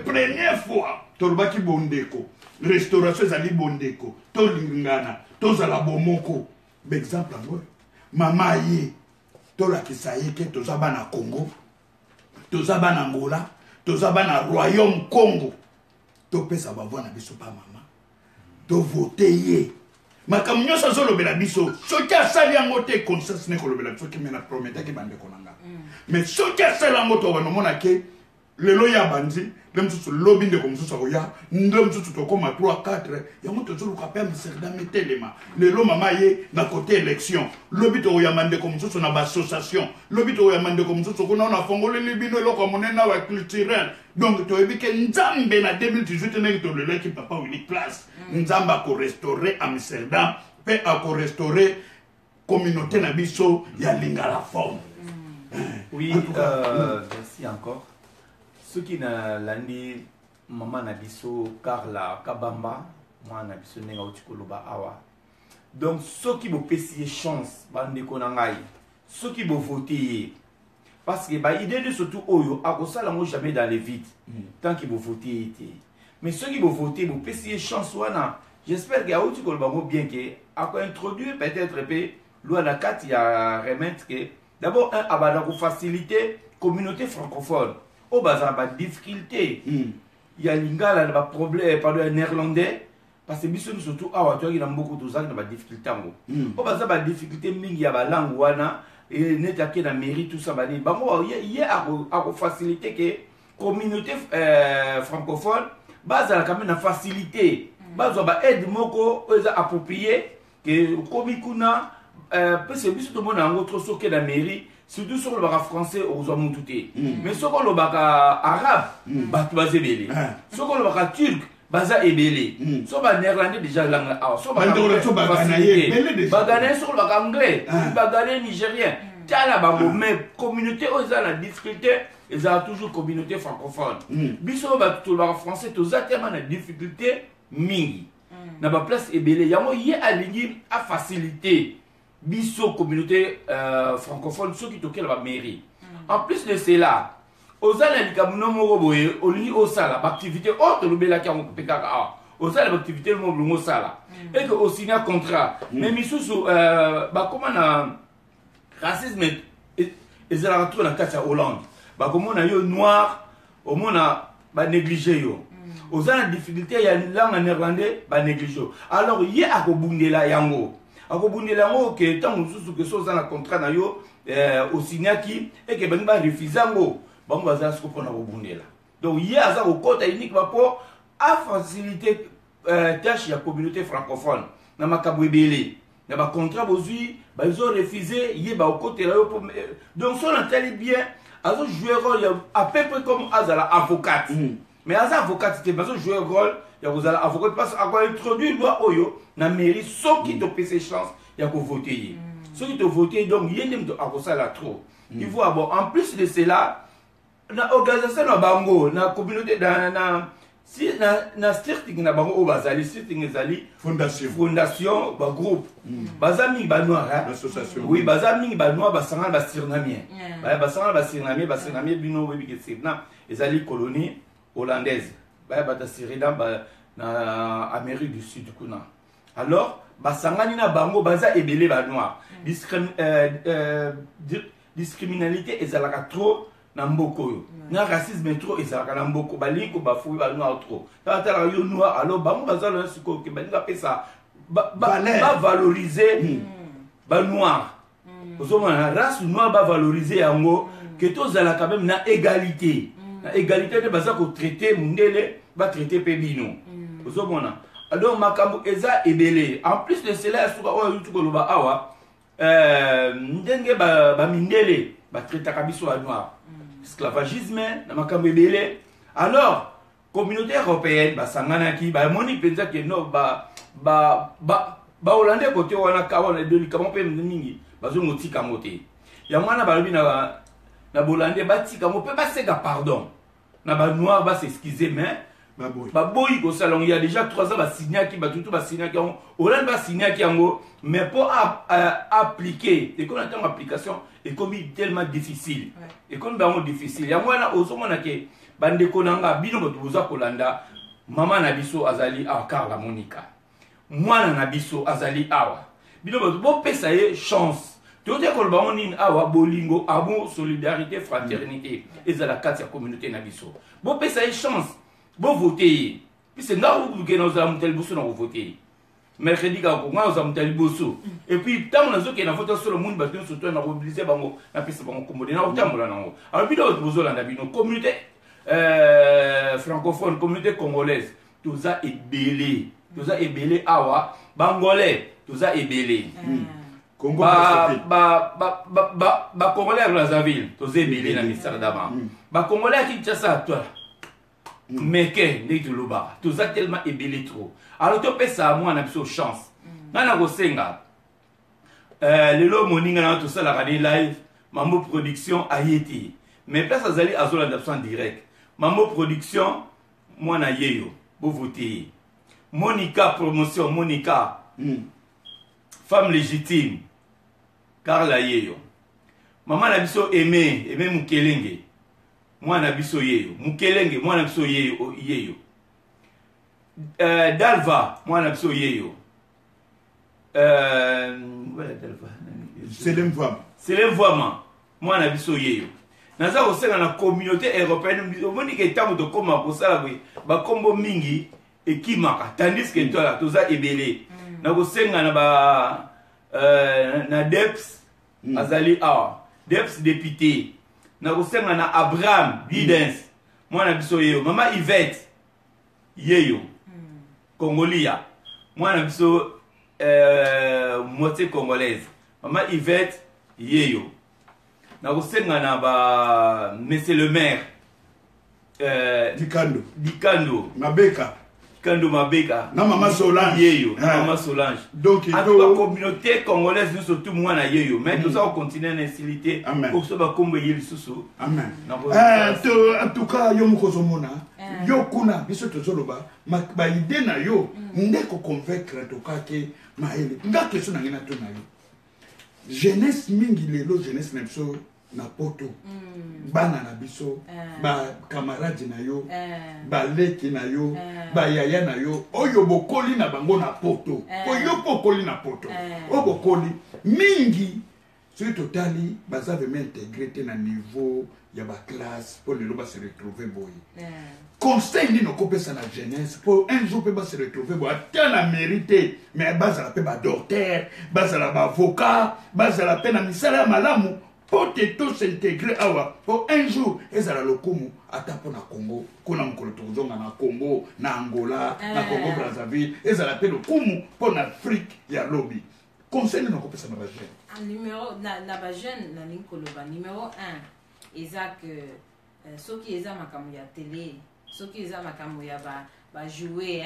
to lobaki bondeko restauration zali bondeko to lingana to zala bomoko exemple ngo mama ye to la kisaye ke to za bana Congo toza bana Angola toza bana Royaume Congo to pesa ba voix na biso pa mama to voter ye makambo nyonso azolobela biso soki asali yango te conscience ne kolobela biso ki mena prometaki bandeko nanga mais soki asali yango to banomona ke lelo ya bandi lemsusu lobi ndeko mosusu akoya nde mosusu tokoma 3-4 yango tozoluka mpe Amsterdam etelema lelo mama ye na kote élection lobi tokoyamba ndeko mosusu na baassociation lobi tokoyamba ndeko mosusu kuna na fongoleli bino eloko ya monene awa culturel donc toyebi ke nzambe na 2018 ndenge tolelaki papa wili place nzambe akorestaurer Amsterdam mpe akorestaurer communauté na biso ya lingala forme. Oui, merci encore. Ce qui n'a landi maman na biso Carla Kabamba, moi na biso nenga utikoloba awa. Donc ceux qui vont payer chance, bande konangai, ceux qui vont voter, parce que bah idée de surtout oyo, à cause ça là jamais dans les vides, tant qu'ils vont voter. Mais ceux qui vont voter, vont payer chance wana. J'espère que utikoloba bien que à quoi introduire peut-être l'ouana 4 il y a remettre que d'abord un abada pour faciliter communauté francophone. Au bazar ba difficulté. Il y a lingala ba problème par le néerlandais parce que biso surtout awa tu a beaucoup de gens ba difficulté ngo. Au bazar ba difficulté mingi ya ba langue wana et netake na mairie tout ça ba ni bango il y a à faciliter que communauté francophone bazar quand même na facilité. Bazar ba aide moko eza approprié que comme kuna parce que biso tout le monde a un autre chose que la mairie. Surtout sur le bac français aux hommes tout mais sur le bac arabe batu bazebele sur le bac turc baza ebele sur le néerlandais déjà langue sur le baganais sur le bac anglais baganais nigérien tala bango mais communauté aux la difficulté ils ont toujours communauté francophone biso batu le bac français tous tellement la difficulté mingi na ba place ebele yango yé alingi à faciliter biso communauté francophone ceux qui toquent la mairie. En plus de cela, aux alliés kamuno moroboye, au lit au sala, activité autre le bela qui a pekaka, aux alliés activité le mot sala. Et que au signer contrat, mais misusu bah comment na racisme et ça la retrouve la carte à Hollande. Bah comment na yo noir, au monde a bah négligé yo. Aux alliés difficulté il y a une langue en néerlandais bah négligé. Alors y a ko bundela yango. Akobundela ngo que tant mususu que so za na contrat na yo au signaki et que ben ba refuser ngo bango baza ce qu'on a obundela. Donc hier aza au côté unique ba pour à faciliter tâche ya communauté francophone na makabo ebele na ba contrat bozui ba ils ont refusé hier ba au côté là donc son entali bien azo jouer rôle à peu près comme azala avocate mais aza avocate c'était pas jouer rôle ya vous allez avocat parce à quoi introduire loi oyo na mairie ceux qui te paient ses chances ya ko voter ceux qui te voter donc yendem to akosa la trop il faut avoir en plus de cela na organisation na bango na communauté na si na stricting na bango o bazali stricting ezali fondation ba groupe bazami ba noir l'association oui bazami ba noir ba sanga ba sirnamien ba sanga ba sirnamien bino webi ke sirna ezali colonie hollandaise ba ta sirina na Amérique du Sud kuna. Alors basangani na bango baza ebele ba noir discriminalité ezalaka trop na mboko yo na racisme trop ezalaka na mboko baliko bafuyi ba noir trop tala yo noir alors bango baza le siko ke balinga pesa ba valoriser ba noir ozomana race noire ba valoriser yango que tozala quand même na égalité de baza ko traiter mundele ba traiter pebino ozomona alors makambo eza ebele en plus de cela suka oyo tukoloba awa ndenge ba mindele ba traiter kabiso a noir esclavagisme na makambo ebele alors communauté européenne ba sangana ki ba moni penza que no ba hollandais côté wana kawana de likamo pe mingi bazo motika moté ya mwana balobi na bollandais batika mo pe ba seka pardon na ba noir ba s'excuser mais baboyi ko salon il y a déjà 3 ans ba signer qui ba tout ba signer qui Hollande ba signer qui ngo mais pour appliquer et qu'on attend application et comme tellement difficile et comme ba difficile ya mwana ozomona ke bande konanga bino bato boza kolanda mama na biso azali a Carla Monica mwana na biso azali awa bino bato bo pesa ye chance tote ko ba onine awa bolingo amour solidarité fraternité ezala kati ya communauté na biso bo pesa ye chance bon voter puis c'est là où que nous avons tel bosso nous voter mercredi quand nous avons tel bosso et puis tant nous avons que na voter sur le monde parce que surtout on a mobilisé bango na pesa bango commoder na otambola nango alors puis d'autres bosso là na bino communauté francophone communauté congolaise tous a ebele awa bangolais tous a ebele Congo ba congolais à Brazzaville tous ebele na Amsterdam ba congolais à Kinshasa toi mais que ndeki loba tout ça tellement ébélé trop alors tu peux ça moi on a besoin chance nana ko senga lelo moninga na tout ça la radio live mambo production ayeti mais place azali azola d'absent direct Mambo Production, moi na yeyo, vous votez. Monica Promotion, Monica, femme légitime, Carla yeyo. Maman na biso aimé Mukelenge, moi na biso yeyo. Mukelenge, moi na biso yeyo. Dalva, moi na biso yeyo. Voilà Dalva. C'est vraiment, moi na biso yeyo. Naza kosenga na communauté européenne, omoni ke tango to koma kosala boye ba kombo mingi ekimaka, tandis que toi toza ebele. Na kosenga na ba na Deps azali awa, Deps député. Na kosenga na Abraham Bidens, moi na biso yeyo. Mama Yvette yeyo, Congolia, moi na biso moitié congolaise. Mama Yvette yeyo. Na kosenga na ba monsieur le maire Dikando Mabeka na Mama Solange yeyo na Mama Solange. Donc la communauté congolaise nous surtout moi na yeyo mais nous allons continuer à insiliter pour que ba kombo yeli susu. Amen. En tout cas yo mukozomona yo kuna biso tozoloba ba idée na yo ndeko convaincre to kake maele nga question na ngena to na yo jeunesse mingi lelo jeunesse na biso na poto bana na biso ba camarade na yo ba leki na yo ba yaya na yo oyo bokoli na bango na poto oyo bokoli na poto o bokoli mingi sur totali baza vraiment intégré na niveau ya ba classe pour le ba se retrouver boy conseil ni no kopesa na jeunesse pour un jour peut se retrouver boy atteindre mérité mais bazala pe ba docteur bazala ba avocat bazala pe na misala malamu pour tous s'intégrer awa pour un jour ezala lokumu ata pona Congo kuna mkolo tozonga na Congo na Angola na Congo Brazzaville ezala pe lokumu pour Afrique ya lobby conseil ni no kopesa na ba jeune numéro na ba jeune na linkoloba numéro 1 eza que ceux qui eza makambo ya télé ceux qui eza makambo ya ba jouer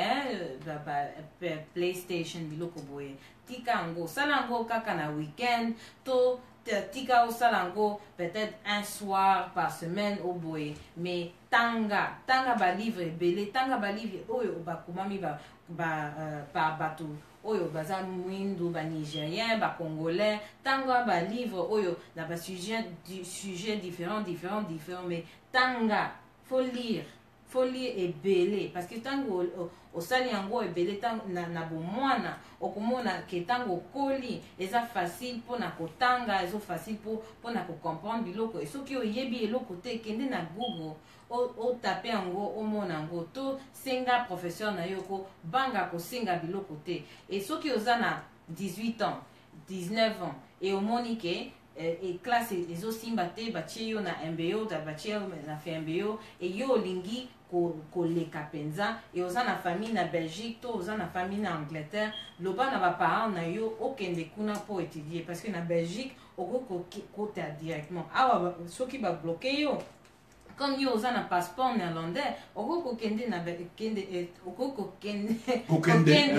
PlayStation biloko boye tika ngo sala ngo kaka na weekend to tika o sala ngo peut-être un soir par semaine au boye mais tanga ba livre belé tanga ba livre oyo ba kumami ba bato oyo baza mwindu ba nigérien ba congolais tanga ba livre oyo na ba sujet différents mais tanga faut lire et belé parce que tango au sali yango et belé tango na bomwana okomona ke tango koli eza facile pour na kotanga ezo facile pour na ko comprendre biloko et soki oyebi eloko te kende na Google o taper yango o mona yango to senga professeur na yoko banga ko senga biloko te et soki oza na 18 ans 19 ans et omoni ke et classe ezo simba te batie yo na MBO ta batie yo na MBO et yo lingi ko leka penza et oza na famille na Belgique to oza na famille na Angleterre loba na ba parents na yo okende kuna pour étudier parce que na Belgique oko côté directement awa soki ba bloquer yo comme yo oza na passeport néerlandais oko kende na kende oko kende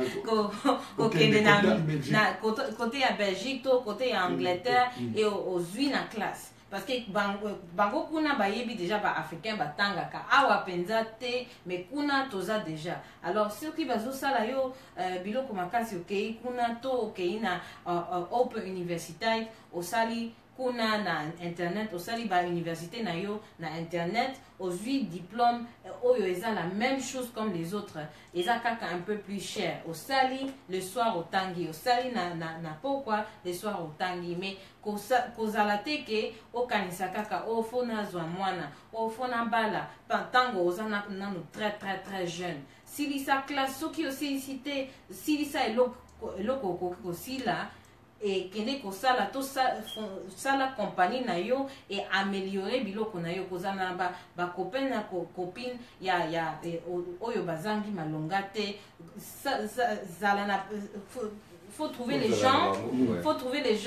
na côté ya Belgique to côté ya Angleterre et ozui na classe parce que bango kuna bayebi déjà ba africain batangaka awa penza te mais kuna toza déjà alors ceux qui bazo sala yo biloko makasi okei kuna to okei na open université osali kuna na internet osali ba université na yo na internet ozui diplôme oyo eza la même chose comme les autres eza kaka un peu plus cher osali le soir otangi osali na pourquoi le soir otangi mais kozala te ke okanisa kaka ofona zwa mwana ofona bala tango oza nanu très jeune silisa classe soki osilisi te silisa eloko kosila et kende ko sala to sala compagnie na yo et améliorer biloko na yo kozana ba copain na copine ya oyo bazangi malonga te zala na faut trouver les gens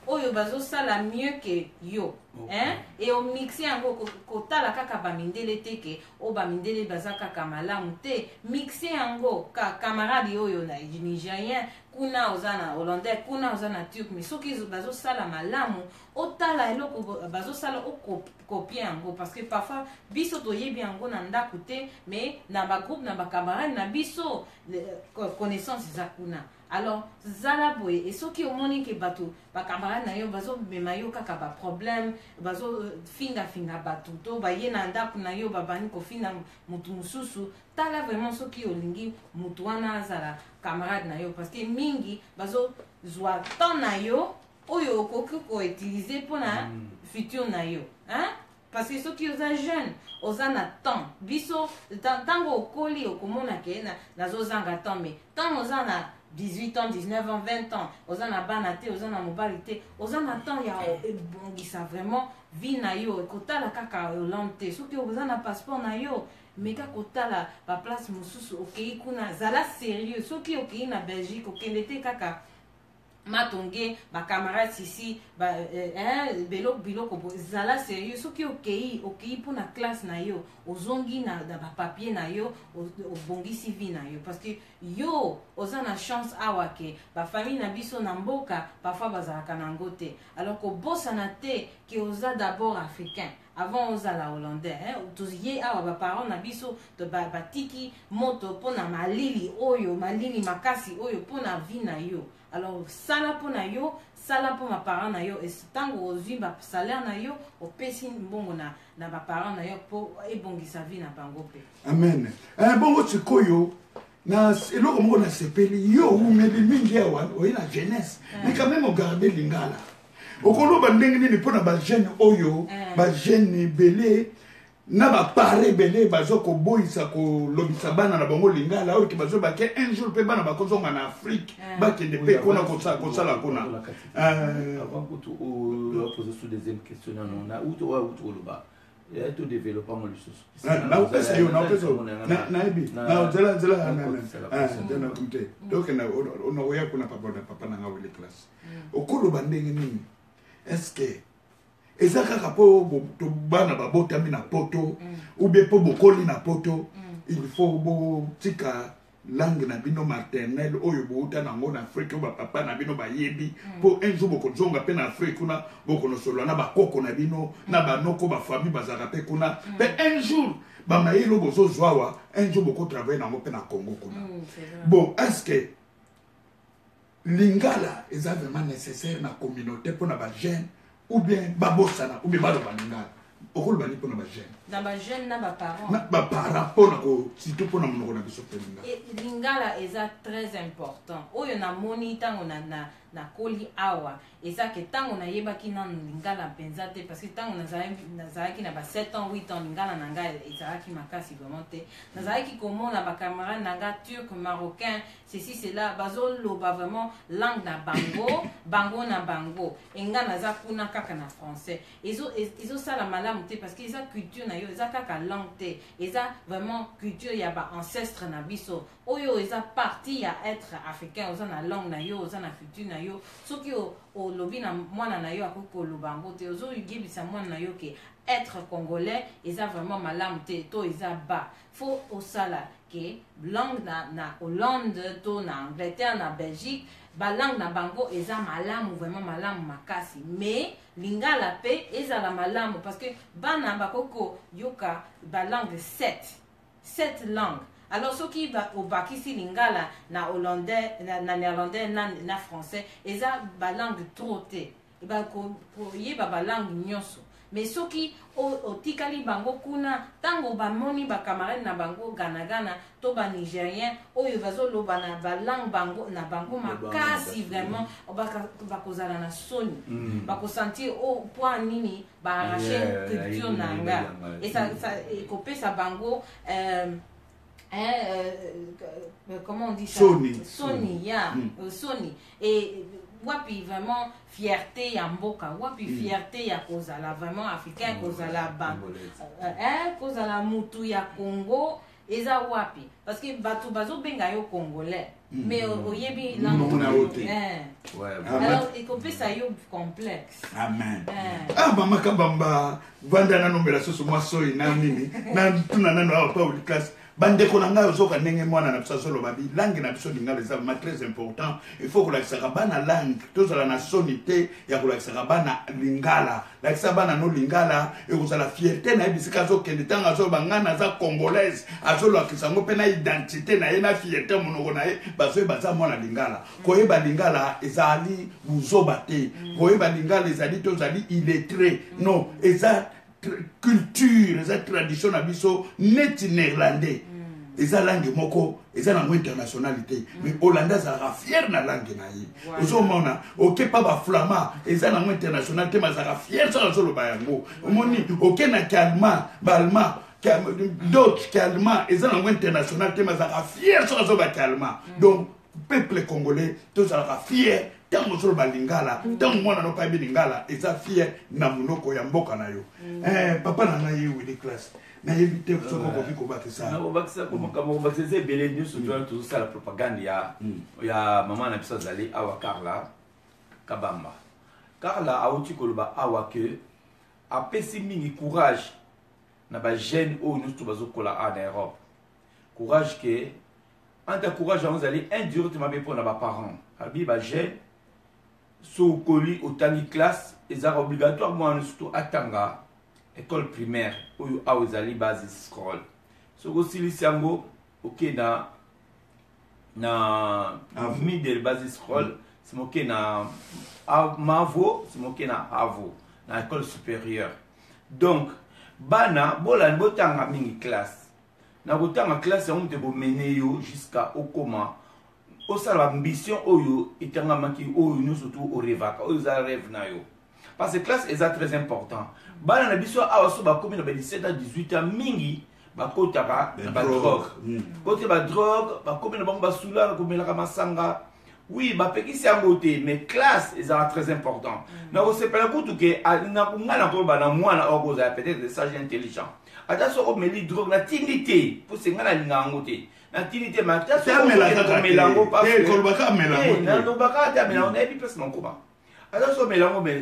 oyo bazosala mieux que yo. Hein? Et on mixe yango kotala kaka bamindele te ke o bamindele baza kaka malamu te. Mixe yango ka camarade oyo na Nigérien kuna ozana hollandais kuna ozana turc mais soki bazosala malamu otala eloko bazosala o copier yango parce que parfois biso toyebi yango na ndako te mais na ba groupe na ba camarade na biso connaissance za kuna. Alors zala boye et soki omoni ke bato ba camarade na yo bazo mema yo kaka ba problème bazo finga bato to ba ye na ndako na yo babani ko finga mutu mususu tala vraiment soki olingi mutu wana azala camarade na yo parce que mingi bazo zwa temps na yo oyo okoki ko utiliser pona futur na yo hein parce que soki oza jeune oza na temps biso tango okoli okomona ke nazozanga temps mais tant oza na 18 ans, 19 ans, 20 ans, oza na bana te, oza na mobali te, oza na temps ya ebongisa vraiment vie na yo, kotala kaka Hollande te, soki oza na passeport na yo, meka kotala ba place mosusu okei kuna zala sérieux, soki okei na Belgique okende te kaka matonge ba camarades ici ba biloko zala sérieux soki okei pour na classe na yo ozongi na ba papier na yo obongisi vie na yo parce que yo oza na chance awa ke ba famille na biso na mboka parfois bazalaka nango te alors ko bosana te ke oza d'abord africain avant ozala hollandais tozie awa ba parents na biso to batiki moto pona malili makasi oyo pona vie na yo. Alors sala pona yo sala po ma parents na yo et tango ozwi ba salaire na yo opesi mbongo na ba parents na yo po ebongisa vie na bango pe. Amen. Bongo tsikoyo na eloko moko na sepeli yo umeli mingi awa oyi na jeunesse mais quand même garder lingala okoloba ndenge nini pona ba jeune oyo ba jeune belé na ba pare belé bazoko boyisa ko lobisa bana na bango lingala oyo ki bazo ba ke un jour pe bana ba kozonga na Afrique ba kende pe kona ko sala kona avant que tu poser sous deuxième question on a où loba et tout développement le sous na upesa yo na ebi na zela na kumte donc na ono oya kuna papa na ngawe le classe okoloba ndenge nini est-ce que ezaka po to bana babotami na poto ou bien po bokoli na poto il faut bo tika langue na bino maternelle oyo bouta na ngona Afrique ba papa na bino bayebi po un jour boko zonga pe na Afrique kuna boko no solo na bakoko na bino na banoko ba famille bazaka pe kuna pe un jour ba mayelo bozo zwawa un jour boko travailler na ngo pe na Congo kuna bon est-ce que lingala est vraiment nécessaire na communauté pour na ba jeune ou bien babosana ou bien balo balingala okolo bali pour na ba jeune na ba jeune na ba parents pour na ko surtout pour na monoko na biso pe lingala est très important oyo na moni tango na koli awa eza ke tango na yebaki na lingala penza te parce que tango nazalaki na ba 7 ans 8 ans lingala nanga ezalaki makasi vraiment te nazalaki komona ba camarades nanga turc marocain ceci cela bazoloba vraiment langue na bango na bango enga naza kuna kaka na français ezo sala malamu te parce que eza culture na yo eza kaka langue te eza vraiment culture ya ba ancestre na biso oyo eza partie ya être africain oza na langue na yo oza na culture na yo soki o lobi na mwana na yo akoki koloba yango te ozoyebisa mwana na yo ke être congolais eza vraiment malamu te to eza ba faut osala ke langue na Hollande to na Angleterre na Belgique ba langue na bango eza malamu vraiment malamu makasi mais lingala pe ezala malamu parce que bana bakoko yoka ba langue 7 langues. Alors ce qui va au bakisi lingala na hollandais na néerlandais na français eza ba langue trop te ba ko yeba ba langue nyonso mais ce qui o tikali bango kuna tango ba moni ba camarade na bango gana to ba nigérien oyo bazoloba na ba langue bango na bango makasi vraiment ba kozala na soni ba ko sentir au point nini ba arracher culture nanga et ça kopesa bango comment on dit ça Sony et wapi vraiment fierté ya mboka wapi fierté ya kozala vraiment africain kozala kozala mutu ya Congo eza wapi parce que bato bazobenga yo congolais mais oyebi alors ekopesa yo complexe. Amen. Mama Kabamba vanda nanombela soso mwasoi na nini na tuna nano awa pa uli classe bandeko na ngai ozoka ndenge mwana na biso solo babi langue na biso lingala eza ma très important. Il faut kolakisaka bana langue tozala na sonité ya kolakisaka bana lingala lakisa bana no lingala ekozala fierté na ebisika azokende ntango azoba ngai naza congolaise azolakisa yango mpe na identité na ye na fierté monoko na ye bazoyeba baza mwana lingala koyeba lingala ezali buzoba te koyeba lingala ezali tozali illettré non eza culture eza tradition na biso neti néerlandais eza langue moko eza nango internationalité mais hollandais azalaka fier na langue na ye ozomona oke pa baflama eza nango internationalité mais azalaka fier so azoloba yango omoni oke na kiallemand baallemand d'autres kiallemand eza nango internationalité mais azalaka fier so azoba kiallemand donc peuple congolais tozalaka fier tango ozoloba lingala tango mwana no payebi lingala eza fier na monoko ya mboka na yo papa na ngai ye wili classe nayebi te soko koki kobakisa nakobakisa kobakisa eza ebele nyonso tozosala propagande ya mama na biso azali awa Carla Kabamba. Carla auti koloba awa ke apesi mingi courage na bajeune oyo nyonso bazokola na Europe courage ke anta courage yango ezali indirectement mpe mpona baparent abi bajeune so okoli otangi classe ezaka obligatoire mwana surtout atanga école primaire oyo awa ezali base scroll soko osilisi yango oke na middle base scroll simoke na mavo simoke na avo na école supérieure donc bana bolani botanga mingi classe na kotanga classe yango te bomene yo jusqu'à okoma osala ambition oyo etangamaki oyo nyonso tu orevaka oyo eza rêve na yo parce que classe eza très important bana na biso awa so bakomi na ba 17 à 18 ans mingi bakotaka na badrogue kote badrogue bakomi na bango basula komelaka masanga oui bapekisi yango te mais classe eza très important na kosepela kutu ke nga na koloba na mwana okozala peut-être de sage intelligent ata so omeli drogue na tindi te po senga na linga yango te na tindi te ma ta so omelango parce que kolobaka melango na lobaka ta melango na ebi place nkoba ata so melango mais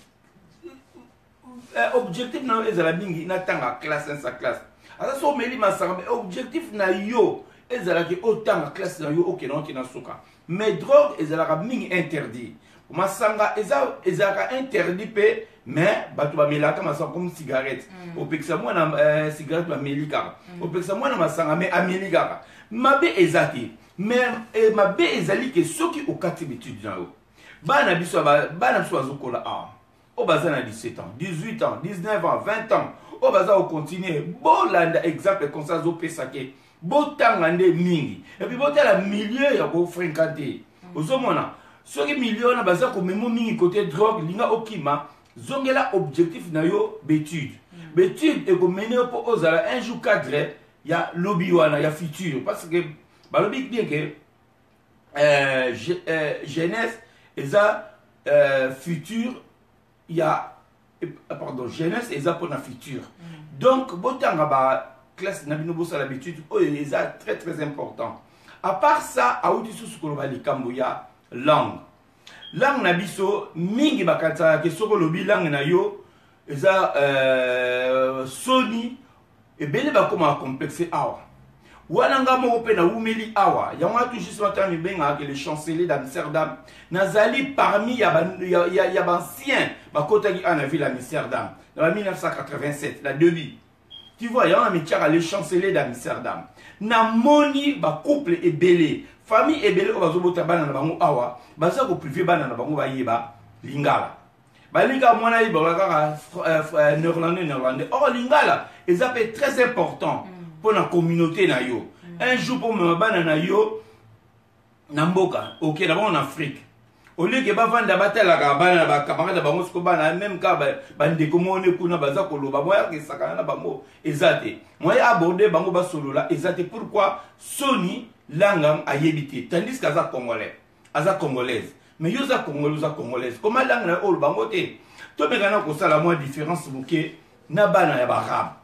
objectif na ezala mingi na tanga classe sa classe ata so omeli masanga mais objectif na yo ezala ke otanga classe na yo okena soka mais drogue ezala mingi interdit masanga ezala interdit pe mais bato bamelaka masanga comme cigarette opekisa mwana cigarette bamelikaka opekisa mwana masanga mais amelikaka mabe ezati mais mabe ezali ke soki okati d'étude na yo bana biso bazokola o baza na 17 ans 18 ans 19 ans 20 ans o baza continuer bolanda exemple comme ça zopesa ke botanga nde mingi et puis botala milieu ya kofréquenter ozomona soki milieu na baza komemo mingi côté drogue linga okima zongela objectif na yo bétude ekomene po ozala un jour cadre ya lobby wana ya futur parce que balobi bien que jeunesse eza futur ya pardon jeunesse eza pour na futur donc botanga ba classe na bino bosa l'habitude oyo eza très très important à part ça auti susu koloba likambo ya langue na biso mingi bakata ke soko lobi langue na yo eza soni ebele bakoma complexe awa wana nga moko pe na umeli awa yango atu justement tami benga ke le chancelier d'Amsterdam nazali parmi ya bancien bakotaki ana ville Amsterdam dans 1987 la début. Tu vois, il y a un le chancelier d'Amsterdam. Na moni ba couple ebele, famille ebele obazobota bana na bango awa, baza ko privé bana na bango ba yeba lingala. Ba linga mwana yiba kaka néerlandais. Or lingala, ils appellent très important pour la communauté na yo. Un jour pour me bana na yo na mboka, OK, d'abord en Afrique. Au lieu que bavanda batela ka bana ba camarade bango sko bana même ka bande komone kuna baza koloba moya ke sakana na bango ezate moya aborder bango ba solola ezate pourquoi Sony langa ayebité tandis qu'aza congolais aza congolaise mais yo za congolaise comment langa na ol bango te to mekana ko sala moi différence muke na bana ya barab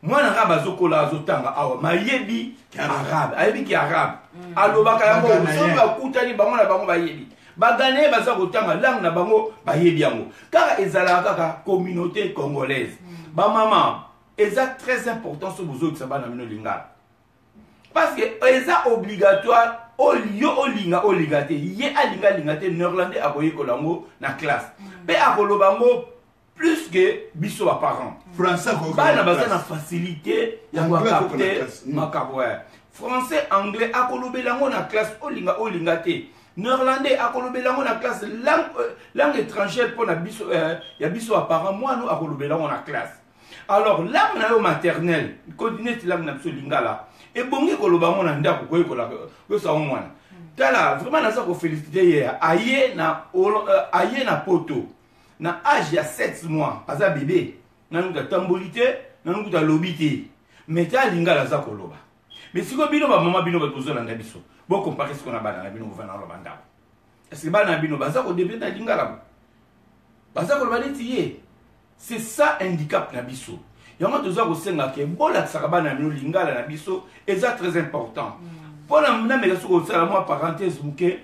mwana nga bazokola azotanga awa mayebi arabe ayebi ki arabe alobaka yango soki bakutani bango na bango bayebi bagane baza kotanga langue na bango bayebi yango kaka ezalaka kaka communauté congolaise bamama eza très important so bozokisa bana bino lingala parce que eza obligatoire yo olinga te ye alinga te néerlandais akoyekola yango na classe mpe akoloba yango plus que biso ba parents français bana baza na facilité ya kokapte makambo français anglais akolobela yango na classe olinga te néerlandais akolobela yango na classe langue étrangère mpo na biso ya biso ba parents mwana akolobela yango na classe alors langue na yo maternelle neti langue na biso lingala ebongi koloba yango na ndako koyekola koyosa mwana tala vraiment naza kofélicité ye aye na poto na âge ya 7 mois aza bébé nanukuta tamboli te nanukuta lobi te mais ta lingala aza koloba mais siko bino bamama bino bozolanda biso bokompare siko na bana na bino bovanda oloba ndako est-ce que bana na bino baza kodepende na lingala baza koloba neti ye c'est ça handicap na biso yango toza kosenga ke bolakisaka bana na bino lingala na biso eza très important mpona nameka soki kosala mwa parenthèse moke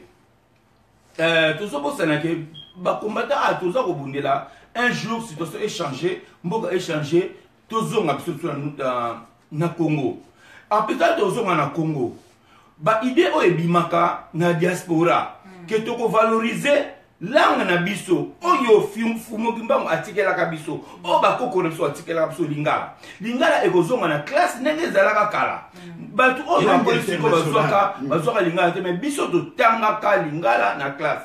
tozobosana ke bakombata toza kobundela un jour situation échanger mboka échanger tozonga biso na Congo apesa tozonga na Congo ba idée oyo ebimaka na diaspora ke tokovalorize langue na biso oyo fumoki mbango atikelaka biso oyo bakoko na biso atikelaka biso lingala ekozonga na classe ndenge ezalaka kala bato oyo bapolitiko bazwaka lingala te mais biso totangaka lingala na classe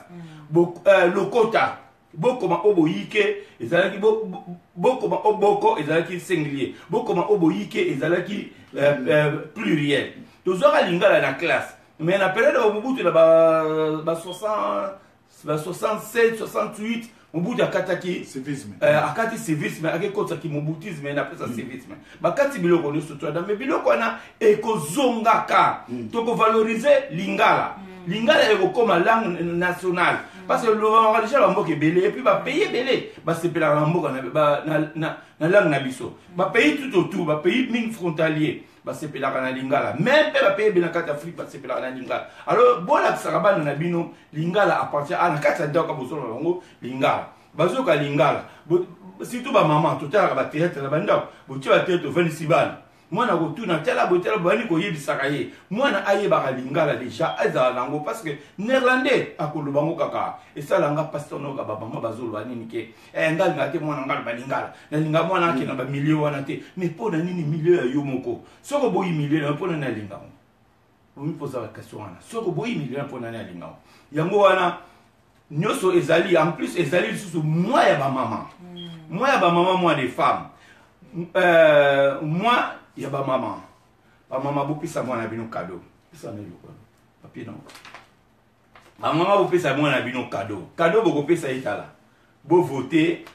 lokota bokoma oboyike ezalaki bokoma oboko ezalaki singulier bokoma oboyike ezalaki pluriel tozwaka lingala na classe mais na période ya mobutu na ba 67 68 mobutu akataki akati civisme akekotaki mobutisme na pesa civisme bakati biloko nyonso toyada me biloko wana ekozongaka tokovalorize lingala ekokoma langue nationale parce que lobamaka déjà bamboka ebele epuis bapays ebele basepelaka na mboka na langue na biso bapays tout autour bapays mingi frontalier basepelaka na lingala même mpe bapays ebele na kati ya afrique basepelaka na lingala alors bolakisaka bana na bino lingala appartient na kati ya ndako bozoloba bango lingala bazoyoka lingala surtout bamama totalaka bateatre na bandako botie bateatre tovandisi bana mwana kotuna tala botala bani koyebisaka ye mwana ayebaka lingala déjà azala nango parce que néerlandais akoloba ngo kaka esalanga pasteur noka babama bazoloba nini ke ngalinga te mwana ngalo balingala nalinga mwana ake na bamilieu wana te mais mpo na nini milieu ya yo moko soko boyi milieu na mpo na nini alinga ngo omipoza la question wana soko boyi milieu na mpo na nini alinga ngo yango wana nyonso ezali en plus ezali lisusu mwa ya bamama mwa des femmes moi ya bamama bopesa mwana bino cadeau pesa na yo papier non bamama bopesa mwana bino cadeau bokopesa etala bovote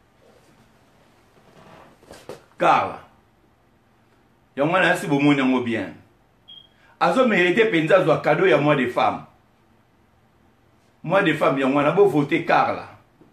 Carla yango wana yasi bomoni yango bien azomérite mpenza azwa cadeau ya mois de femme yango wana bovote Carla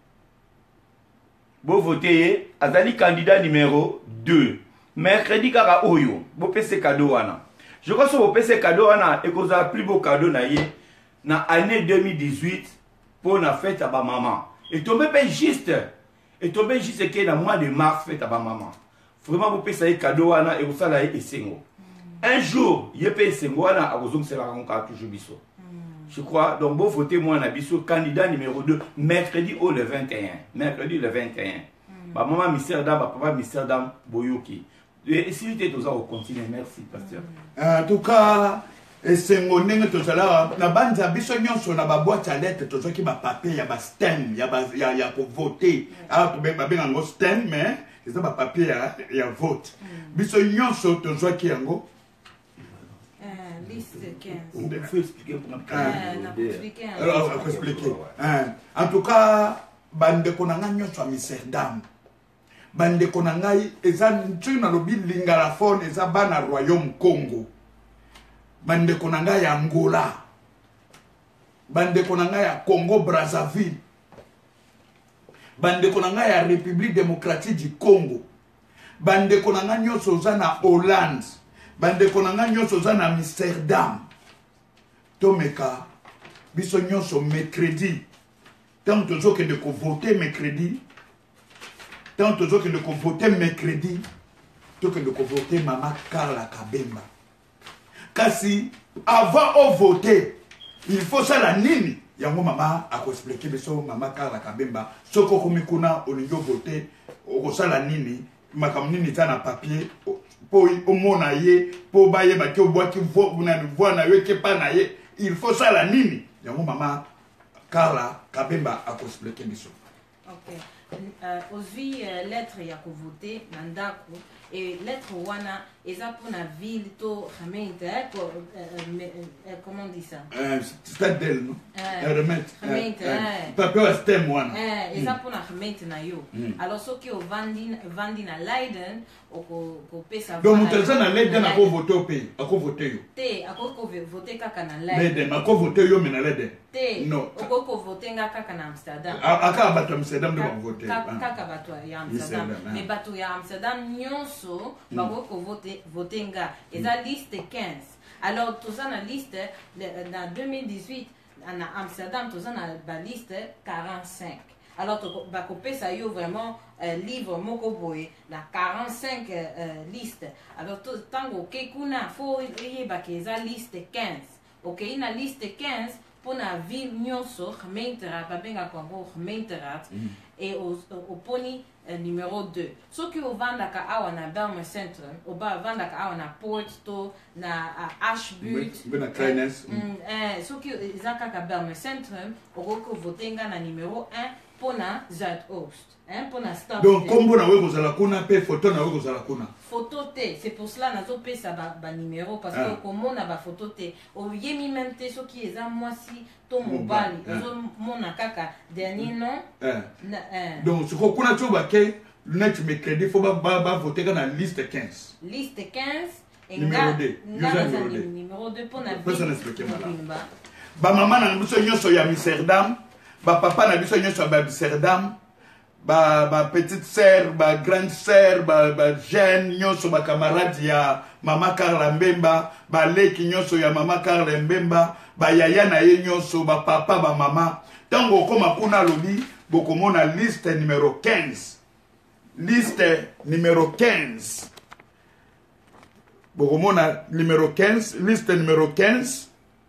bovote ye azali candidat numéro 2 mercredi kaka oyo bopese cadeau wana je crois que bopese cadeau wana ekozala plus beau cadeau na ye na année 2018 pour na fête à ba maman et tomber juste que na mois de mars fête à ba maman vraiment bopesa ye cadeau wana et osala ye esengo un jour ye pe esengo wana akozongisela kango toujours biso je crois donc beau voter moi na biso candidat numéro 2 mercredi le 21 ba maman mystère dame ba papa mystère dame boyoki et s'il était aux au continuer merci pasteur en tout cas esengo ndenge tozala na banza biso nyonso na ba boîte à lettres tozoki ba papier ya ba stem ya ko voter to ba benga ngo stem mais c'est ba papier ya vote biso nyonso tozoki yango liste 15 on peut expliquer pour alors on peut expliquer en tout cas bande konanga nyonso a Amsterdam bande konangai eza ntsuna lobi lingala phone eza bana royaume Congo bande konanga ya Angola bande konanga ya Congo Brazzaville bande konanga ya République démocratique du Congo bandeko na nga nyonso oza na Hollande, bandeko na nga nyonso oza na Amsterdam, tomeka biso nyonso mercredi tant tozokende kovote mercredi, tant tozokende kovote mercredi, tokende kovote mama Carla Kabemba. Kasi avant au voter, il faut ça la nini. Yango mama a expliqué biso mama Carla Kabemba soko komikuna olingo voter okosala nini makam nini ta na papier po omona ye po baye ba ke obwaki voix na yo ke pa na ye, il faut ça la nini. Yango mama Carla Kabemba a expliqué biso. OK. Aujourd'hui lettre ya ko voter mandako et lettre wana eza pour la ville to remettre comment on dit ça stade d'elle non remettre papier stem wana eza pour la remettre na yo alors ce qui au vandi na Leiden ko pesa donc muteza na Leiden ako voter au pays ako voter yo te ako voter kaka na Leiden ako voter yo mena Leiden te non ko voter nga kaka na Amsterdam aka bato Amsterdam de voter kaka bato ya Amsterdam mais bato ya Amsterdam nyonso bako voter nga eza liste 15. Alors tout ça na liste dans 2018 na Amsterdam tout ça na ba liste 45. Alors bako pesa yo vraiment livre moko boye na 45 liste. Alors tout tango kekuna fo yeba ke eza liste 15. OK, na liste 15 pour na ville nyonso gemeenteraad babenga kwango gemeenteraad et au poni numéro 2. So ki ovandaka awa na Belmer Centrum, oba vandaka awa na Poort to na Ashbuurt. Bena Kleines. So ki izaka ka Belmer Centrum, okoko votenga na numéro 1 pona Zuidoost. Pona stop. Donc kombo na weko zala kuna pe photo na weko zala kuna. Photo te, c'est pour cela nazo pesa ba numéro parce que komona ba photo te. O yemi même te so ki eza mwasi to mobali. Ozo mona kaka dernier nom. Donc ce qu'on tu vois que net mercredi faut ba voter dans la liste 15. Liste 15 et numéro 2. Numéro 2 pour na ba maman na biso nyonso ya Amsterdam, ba papa na biso nyonso ya Amsterdam, ba petite sœur, ba grande sœur, ba jeune nyonso ba camarade ya mama Carla Mbemba, ba leki nyonso ya mama Carla Mbemba, ba yaya na ye nyonso, ba papa ba mama. Tango koma kuna lobi bokomona liste numéro 15. Liste numéro 15. Bokomona numéro 15, liste numéro 15.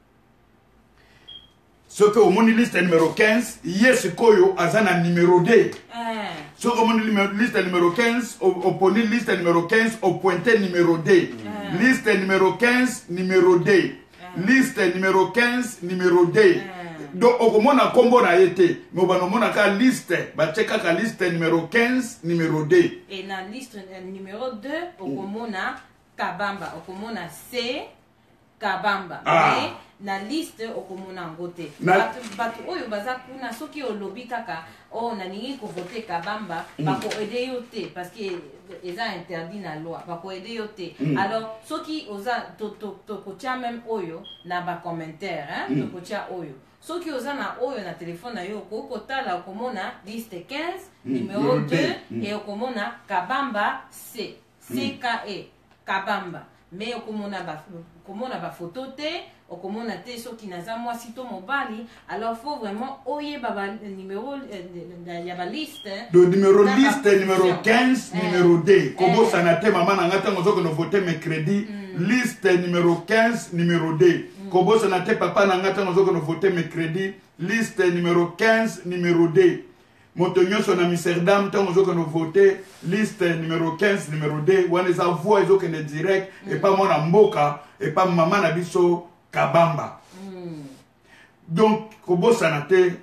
Ce que au monde liste numéro 15, yes koyo azana numéro 2. Ce que au monde liste numéro 15, au poni liste numéro 15, au pointé numéro 2. Liste numéro 15, numéro 2. Liste numéro 15, numéro 2. Donc au monde a combo na été, mais au monde a ka liste, ba cheka ka liste numéro 15, numéro 2. Et na liste numéro 2, au monde a Kabamba, au monde a C Kabamba. Mais na liste okomona ngote bato oyo baza kuna soki olobi kaka na ningi ko voter Kabamba bako aider yo te parce que eza interdit na loi bako aider yo te. Alors soki oza to kotia même oyo na ba commentaire to kotia oyo soki oza na oyo na téléphone na yo ko kotala okomona liste 15 numéro 2 et okomona Kabamba C CKE Kabamba. Mais okomona ba photo te okomona te soki naza mwasi to mobali, alors faut vraiment oye baba numéro ya ba liste do numéro liste numéro 15 numéro 2 kobo sanate mama na ngata ngozo ko voter mercredi liste numéro 15 numéro 2 kobo sanate papa na ngata ngozo ko voter mercredi liste numéro 15 numéro 2 moto nyonso na Amsterdam tango zo ko voter liste numéro 15 numéro 2 wana za voix ezo kende direct et pas mona mboka et pas maman na biso Kabamba. Donc kobo sanate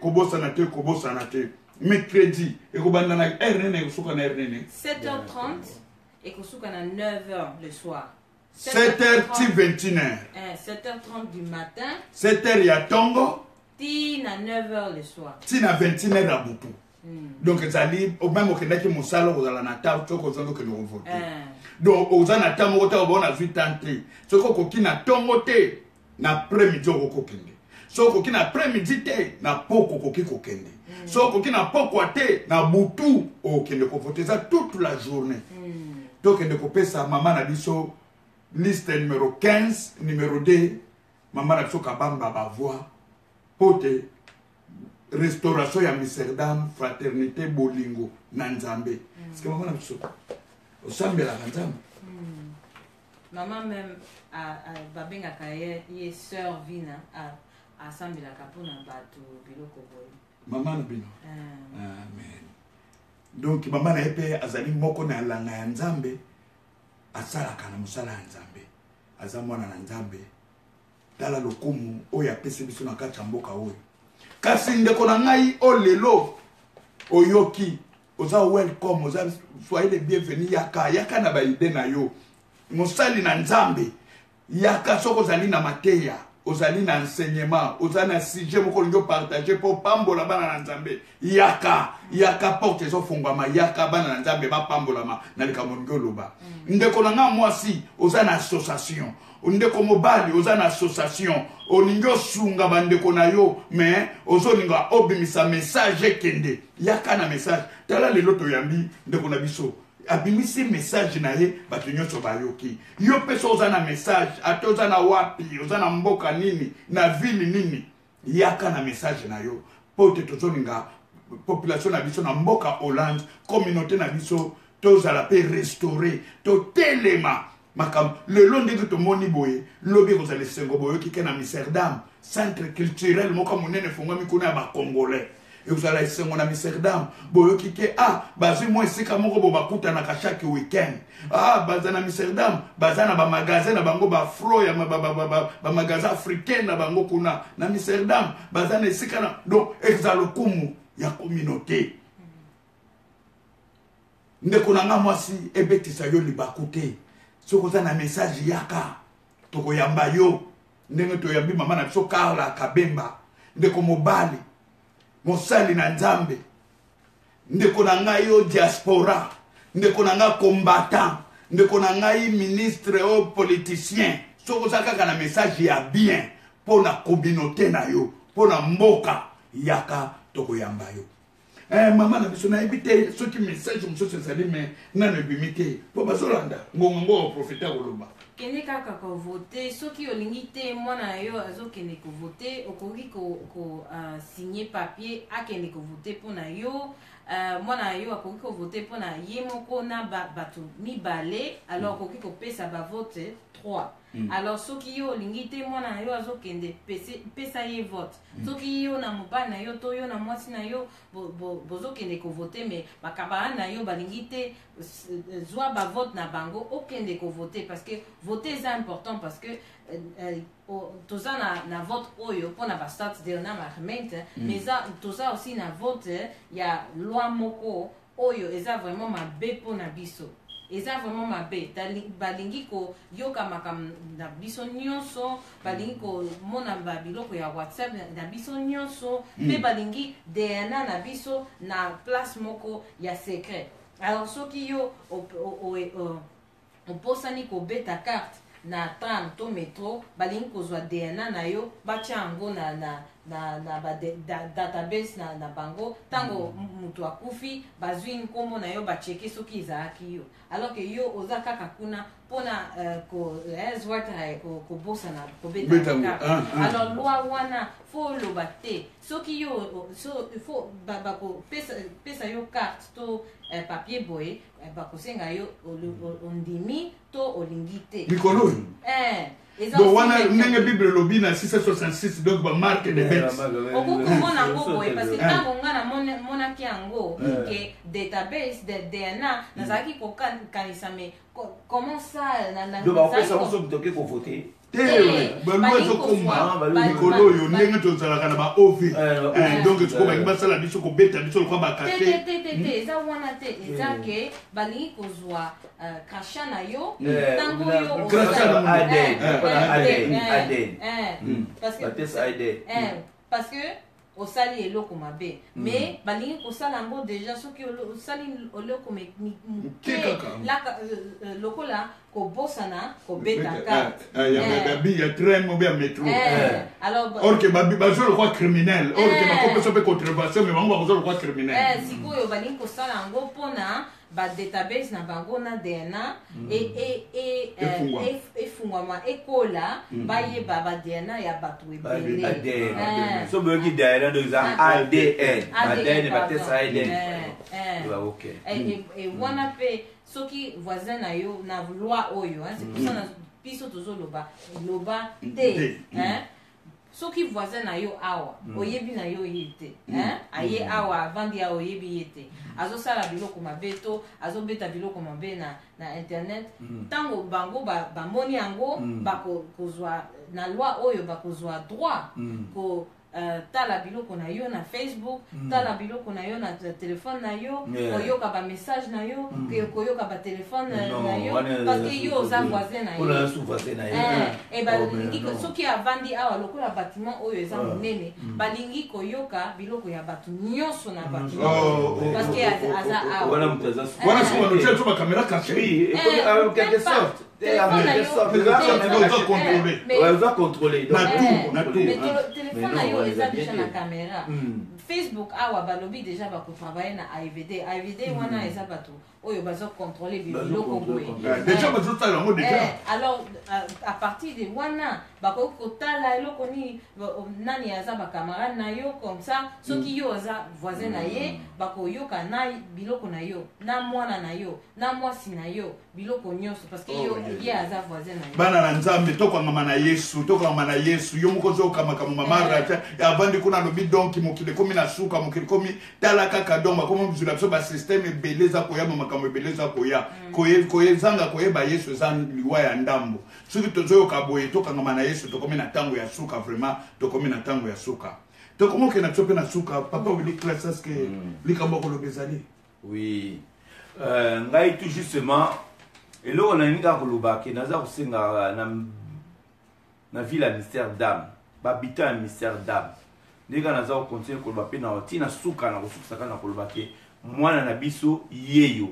mercredi et ko banda na RNN suka na RNN 7h30 et ko suka na 9h le soir 7h 21h 7h30 du matin 7h ya tongo ti na 9h le soir ti na 21h à butu. Donc ezali au même que ndaki musala ko zala na table to ko zondo ke no voter. Donc ozana tamo ko ta bona vitante soko ko kina tongo te na après-midi ko kende soko kina après-midi te na poko ko kende soko kina poko te na butu o kende ko voter ça toute la journée. tokende kopesa mama na biso liste numéro 15 numéro 2 mama na biso kabamba bavoix pote restauration ya Amsterdam fraternité bolingo na nzambe parce que mama na biso osambela nzambe maman même babengaka ye sœur vina asambelaka mpona bato biloko boye mama na bino amen donc mama na ye mpe azali moko na langa ya nzambe asalaka na mosala ya nzambe aza mwana na nzambe tala lokumu oyo apesi biso na kati ya mboka oyo kasi ndeko na ngai o lelo oyoki oza welcome oza soyez les bienvenus yaka na baide na yo mosali na nzambe yaka soko ozali na mateya ozali na enseignement ozali na sujet moko olingi opartage mpo pambola bana na nzambe yaka porte ezofungwama yaka bana na nzambe bapambolama na likambo olingi oloba ndeko na nga mwasi oza na association ndeko mobali oza na association olingi osunga bandeko na yo mais ozolinga obimisa message ekende yaka na message tala lelo toyambi ndeko na biso abimisi message na ye bato nyonso bayoki yo pesa oza na message ate oza na wapi oza na mboka nini na ville nini yaka na message na yo po te tozolinga population na biso na mboka Hollande communauté na biso tozala pe restaurer totelema makambo lelo ndenge tomoni boye lobi kozala esengo boyoki ke na Amsterdam centre culturel moko monene efungwami kuna ya bacongolais ezala esengo na Amsterdam boyoki ke bazwi mwa esika moko bo bakutanaka chaque weekend baza na Amsterdam baza na bamagasin na bango bafro ya bamagasin africain na bango kuna na Amsterdam baza na esika na donc ezala lokumu ya communauté ndeko na nga mwasi ebetisa yo libaku te soki oza na message yaka tokoyamba yo ndenge toyambi mama na biso Carla Kabemba ndeko mobali mosali na nzambe ndeko na ngai yo diaspora ndeko na ngai combattant ndeko na ngai ministre o politicien soki oza kaka na message ya bien mpo na communauté na yo mpo na mboka yaka tokoyamba yo mama na biso nayebi te soki message mosusu ezali me nano ebimi te mpo bazolanda ngongo profete akoloba kende kaka kovote soki olingi te mwana na yo azokende kovote okoki signer papier akende kovote mpona yo mwana na yo akoki kovote mpona ye moko na bato mibale alors okoki kopesa bavote 3 alors soki yo olingi te mwana na yo azokende pesa ye vote soki yo na mobali na yo to yo na mwasi na yo bozokende kovote me bakabara na yo balingi te zwa bavote na bango okende kovote parce que voter eza important parce que toza na vote oyo mpona bastatsdel na marmente mais toza aussi na vote ya loi moko oyo eza vraiment mabe mpona biso eza vraiment mabe balingi koyoka makambo na biso nyonso balingi komona babiloko ya WhatsApp na biso nyonso mpe balingi DNA na biso na place moko ya secret alors soki yo oposani kobeta carte na tram to metro balingi kozwa DNA na yo batia yango na database na bango tango mutu akufi bazwi nkombo na yo bacheke soki ezalaki yo alors que yo oza kaka kuna mpona kobosana kobeta carte alors loi wana fo oloba te soki yo bakopesa yo carte to papier boye bakosenga yo ondimi to olingi te likolo donc wana ndenge bible lobi na 666 donc bamarque de bête okokomona yango boye parce que ntango nga namonaki yango ke database de DNA nazalaki kokanisa me comment ça donc bakopesa moso motoke kovote balwa ezokoma likolo oyo ndenge tozalaka na baov donc siko balingi basala biso kobeta biso lokwa bakate te eza wana te eza ke balingi kozwa krasha na yo ntango yo parce que osali eloko mabe mais balingi kosala yango déjà soki osali eloko lokola kobosana kobeta carte ya train mobe ya métro or que bazo lokwa criminel or que bakopesa mpe contravention mais bango bakoza lokwa criminel sikoyo balingi kosala yango mpona ba database na bango na DNA efungwama ekola bayeba ba DNA ya bato ebele ADN so boyoki DNA donc ça ADN batesa ADN ok et wana pe soki voisin na yo na loi oyo c'est pour ça na biso tozoloba loba te soki voisin na yo awa oyebi na yo ye te aye awa avandi ya oyebi ye te azosala biloko mabe to azobeta biloko mabe na internet ntango bango bamoni yango bakozwa na loi oyo bakozwa droit ko tala biloko na yo na Facebook tala biloko na yo na telefone na yo koyoka ba message na yo koyoka ba telefone na yo parce que yo oza voisin na yo et balingi soki avandi awa lokola bâtiment oyo eza monene balingi koyoka biloko ya bato nyonso na bato parce que aza awa wana soki banotia to bakamera caché en quelque sorte on doit contrôler na tout téléphone na yo eza déjà na caméra Facebook awa balobi déjà bakotravaille na AIVD wana eza bato oyo bazo contrôler biloko boye déjà bazotala yango déjà alors à partir de wana bakoki kotala eloko nini nani aza bacamarade na yo comme ça soki yo oza voisin na ye bakoyoka na biloko na yo na mwana na yo na mwasi na yo biloko nyonso parce que yo ye aza voisin na yo bana na nzambe tokangama na yesu yo moko ozokamaka mu mamara avandi kuna lobi donc mokili komi na suka mokili komi tala kaka donc bakomi mozula biso basystème ebele eza koyamba makambo ebele eza koya koyezanga koyeba yesu eza liwa ya ndambo soki tozoyoka boye tokangama na yesu tokomi na ntango ya suka vraiment tokomi na ntango ya suka tokomi okende biso mpe na suka papa obili classe aske likambo akoloba ezali oui ngai tout justement eloko na ninga koloba ke naza kosenga na ville ya Amsterdam bahabitant ya Amsterdam ndenge naza kokontinue koloba mpe na ntina suka na kosukisaka na koloba ke mwana na biso yeyo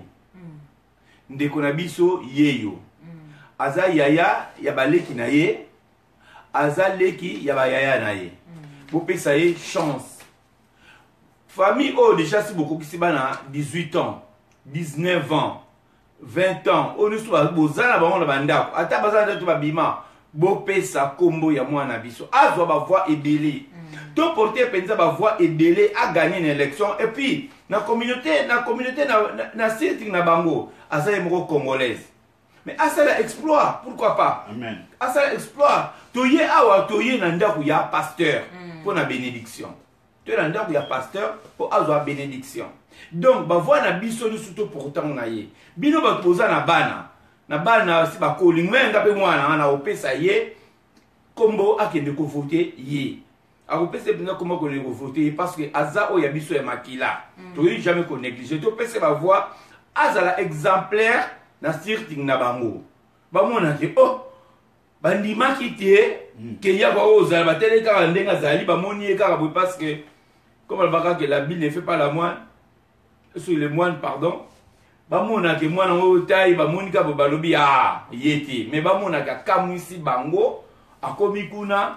ndeko na biso yeyo aza yaya ya baleki na ye aza leki ya bayaya na ye bopesa ye chance famille oyo déjà si bokokisi bana 18 ans 19 ans 20 ans oyo nyonso boza na bango na bandako ata baza na to babima bopesa kombo ya mwana biso azwa bavoi ebele to porter mpenza bavoi ebele aganye na élection et puis na communauté na setting na bango aza ye moko congolaise mais asala exploit pourquoi pas amen asala exploit toye awa toye na ndako ya pasteur pour na bénédiction toye na ndako ya pasteur pour azwa bénédiction donc bavoi na biso nyonso to pourtant na ye bino bato boza na bana si bakoli mwenga mpe mwana wana opesa ye kombo akende kovote ye akopesa mpenza kombo akende kovote ye parce que aza oyo ya biso ya makila tokoki jamais konéglige topesa bavoi azala exemplaire na sirting na bango bamonake bandimaki te ke yaka oyo ozala batele kaka ndenge azali bamoni ye kaka boye parce que comme alobaka ke la Bible ne fait pas la moine sur le moine pardon bamonaka mwana oyo tayi bamonika bo balobi ye te mais bamonaka kamwisi bango akomi kuna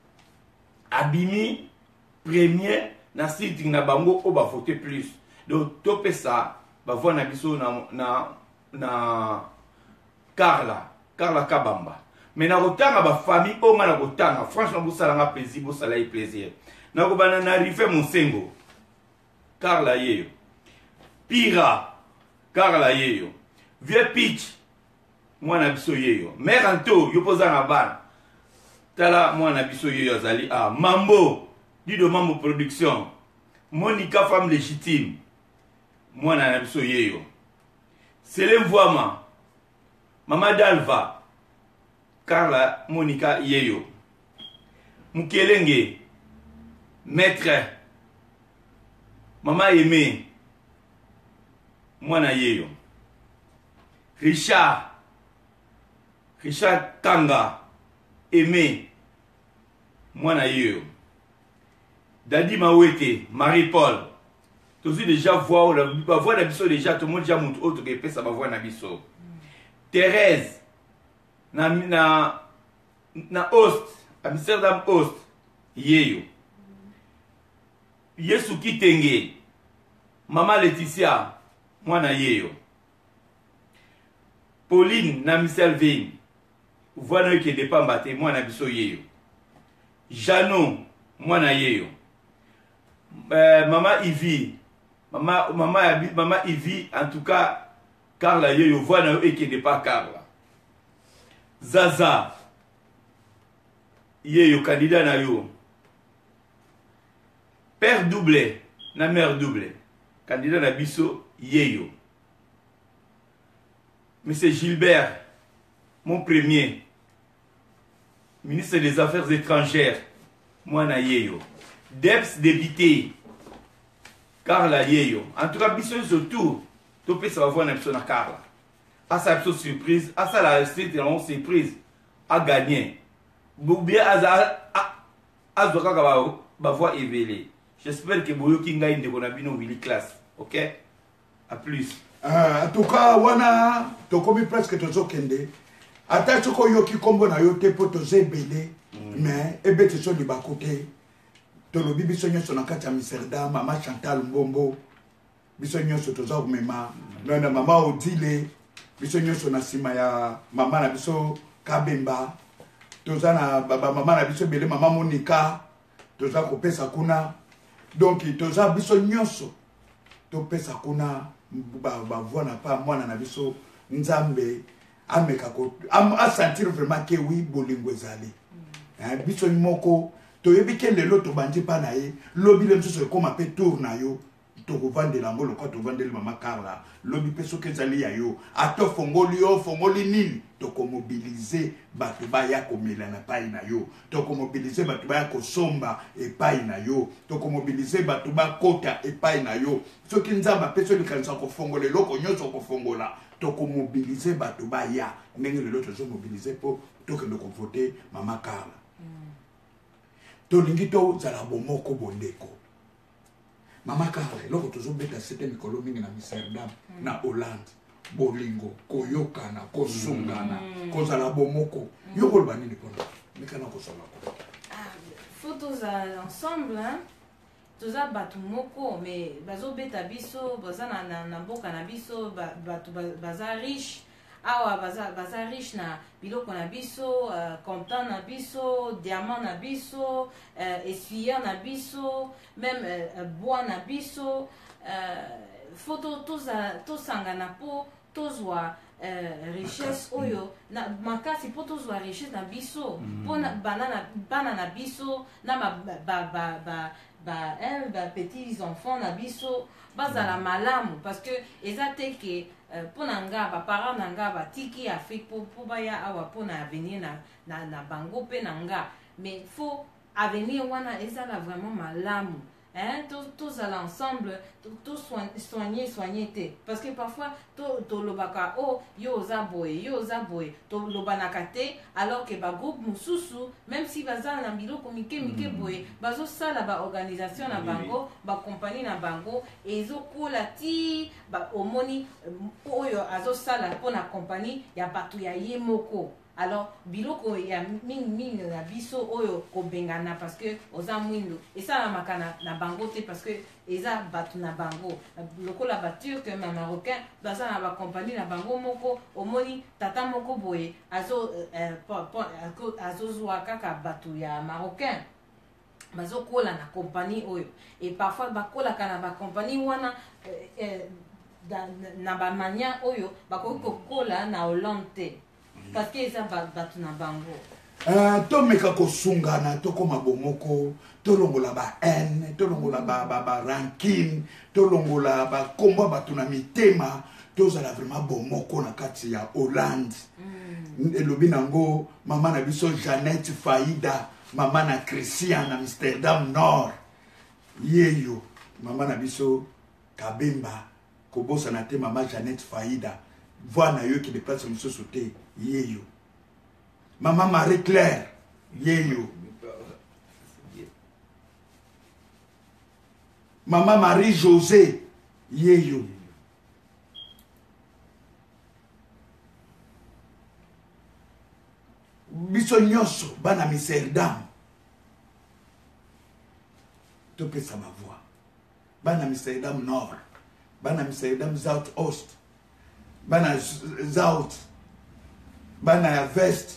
abimi premier na sitting na bango o bavote plus donc topesa bavoi na biso na Carla Kabamba mais na kotanga bafamille oyo nga na kotanga franchement bosalanga plaisir bosala ye plaisir na kobana na rife Monsengo Carla yeyo Pira Carla yeyo Vieux Pitch mwana biso yeyo Mère Anto yopoza na bana tala mwana biso yeyo azali Mambo Dido Mambo Production Monica Femme Légitime mwana na biso yeyo Selem Voama Mama Dalva Carla Monica yeyo Mukelenge Maître Mama Aimé mwana yeyo Richard Kanga Aimé mwana yeyo Dadi Mawete Marie-Paul tozi déjà voix na biso déjà tout le monde déjà montre autre que pesa ba voix na biso Thérèse na Ost Amsterdam Ost yeyo Yesu Kitenge Mama Laetitia mwana yeyo Pauline na Michel Vin voix na qui dépend baté moi na biso yeyo Jano moi na yeyo maman Ivy maman Ivy en tout cas Carla yeyo voix na qui n'est pas Carla Zaza yeyo candidat na yo père doublé na mère doublé candidat na biso yeyo Monsieur Gilbert, mon premier, ministre des Affaires étrangères, moi na yeyo. Debs débité, Carla yeyo. En tout cas, biso surtout, tout peut savoir na biso na Carla. À sa surprise, à sa la surprise, à gagner. Ou bien à zoka ba voix évelée. J'espère que Boyo Kinga inde konabino Willy classe. OK? À plus. En tout cas, wana tokomi presque tozokende. Ata choko yoki kombo na yo te po tozebele. Mais ebete so li bakote. Tolobi biso nyonso na kati ya Amsterdam, mama Chantal Mbombo. Biso nyonso toza kumema. Na mama Odile. Biso nyonso na sima ya mama na biso Kabemba. Toza na baba mama na biso bele mama Monica. Toza kopesa kuna. Donc toza biso nyonso. Topesa kuna ba voix na pas mwana na biso nzambe ameka ko a sentir vraiment que oui bolingo ezali biso moko toyebi ke lelo to bandi pa na ye lobi le nso ko ma pe tour na yo to ko vandela ngolo ko to vandela mama Carla lobi peso ke ezali ya yo ato fongoli nini to ko mobiliser bato ba ya ko melana pai na yo to ko mobiliser bato ba ya ko somba e pai na yo to ko mobiliser bato ba kota e pai na yo soki nzamba peso likanisa ko fongola loko nyonso ko fongola to ko mobiliser bato ba ya ndenge lelo to zo mobiliser po to ke ko voter mama Carla to lingi to zala bomoko bondeko mama Carla loko to zo beta c'était mikolo mingi na Amsterdam na Hollande bolingo koyokana kosungana kozala bomoko yokolo banini pona mikana kosala ko faut tous ensemble hein toza batu moko mais bazo beta biso baza na mboka na biso batu baza riche awa baza riche na biloko na biso comptant na biso diamant na biso essuyer na biso même bois na biso faut tosangana po tozwa richesse oyo na makasi po tozwa richesse na biso po bana na biso na ba petits enfants na biso bazala malamu parce que eza te ke po na nga baparent na nga batiki Afrique po baya awa po na avenir na bango pe na nga mais faut avenir wana ezala vraiment malamu hein tous ensemble tous soigner te parce que parfois to lobaka oh yo zaboy to lobanaka te alors que ba groupe mususu même si baza na biloko mike boye bazo sala ba organisation na bango ba compagnie na bango ezo kola ti ba omoni oyo azo sala pona compagnie ya batu ya yemoko. Alors biloko ya mingi na biso oyo kobengana parce que oza mwindo esa makana na bango te parce que eza batu na bango lokola ba turc ma marocain baza na ba compagnie na bango moko omoni tata moko boye azo zwa kaka batu ya marocain bazo kola na compagnie oyo et parfois bakolaka na ba compagnie wana na ba mania oyo bakokola na Hollande te parce que ça batu na bango to meka kosungana to koma bomoko to longola ba haine to longola ba ranking to longola ba komba batu na mitema to zala vraiment bomoko na kati ya Hollande elobi nango mama na biso Jeannette Faïda mama na Christian na Amsterdam Nord yeyo mama na biso Kabemba kobosa na te mama Jeannette Faïda voix na yo qui déplace monsieur sauté yeyo maman Marie Claire yeyo maman Marie José yeyo biso nyonso bana Amsterdam to pesa ma voix bana Amsterdam Nord bana Amsterdam South Ost bana South bana ya veste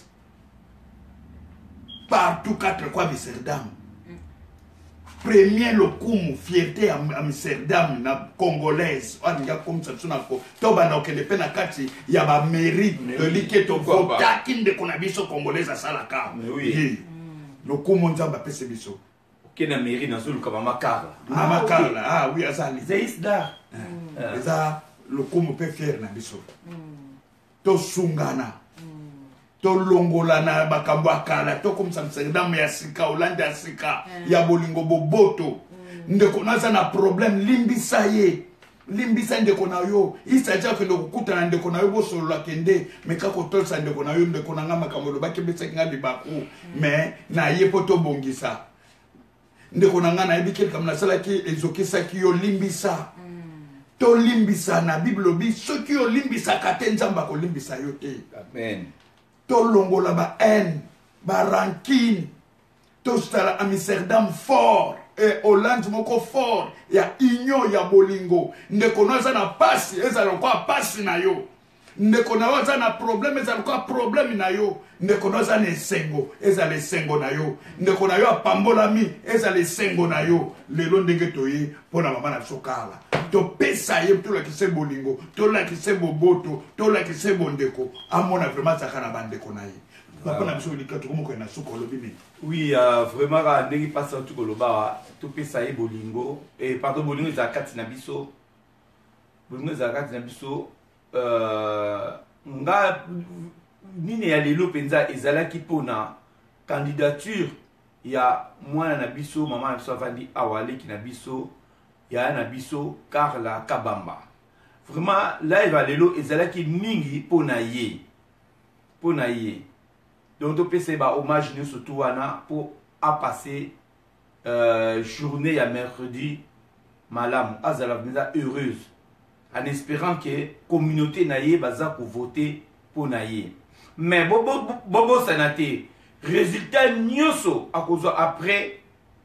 partout 4 coins Amsterdam. Premier lokumu fierté Amsterdam na congolaise on ya comme ça na ko to bana okende pe na kati ya ba mairie de liketo vota kinde kona biso congolaise asala ka oui lokumu nzamba pese biso okena mairie na zulu kama makala ah oui azali zeisda eza lokumu pe fier na biso to sungana to longola na bakambo akala to comme ça Amsterdam ya sika Hollande ya sika ya bolingo boboto ndeko naza na problème limbisa ye limbisa ndeko na yo isaja ke lokuta na ndeko na yo bosolo la kende meka ko tolsa ndeko na yo ndeko na ngama kamolo bakebesa kinga bibaku mais na ye poto bongisa ndeko na ngana ebikeli kamna sala ki ezokisa ki yo limbisa to limbisa na bible bi soki yo limbisa kate nzamba ko limbisa yo te amen to longola ba haine ba rancune to stala Amsterdam fort et Hollande moko fort ya union ya bolingo ndeko naza na pasi ezala kwa pasi na yo ndeko naza na problème ezala kwa problème na yo ndeko naza na esengo ezala esengo na yo ndeko na yo apambolami ezala esengo na yo lelo ndenge toye pona mama na sokala to pesa ye to la kise bolingo to la kise boboto to la kise bondeko amona vraiment sakana bandeko na ye papa na biso likato komoko na sokolo bibi oui vraiment ndenge pasa tout koloba to pesa ye bolingo et pardon bolingo za kati na biso bolingo za kati na biso nga nini ya lelo penza ezalaki pona candidature ya mwana na biso mama na biso avandi awaleki na biso ya na biso Carla Kabamba vraiment live ya lelo ezalaki mingi pona ye donc to pesa ba hommage ne surtout wana pour a passer journée ya mercredi malamu azala venza heureuse en espérant que communauté na ye baza ko voter pour na ye mais bobo sanate résultat nyoso akozo après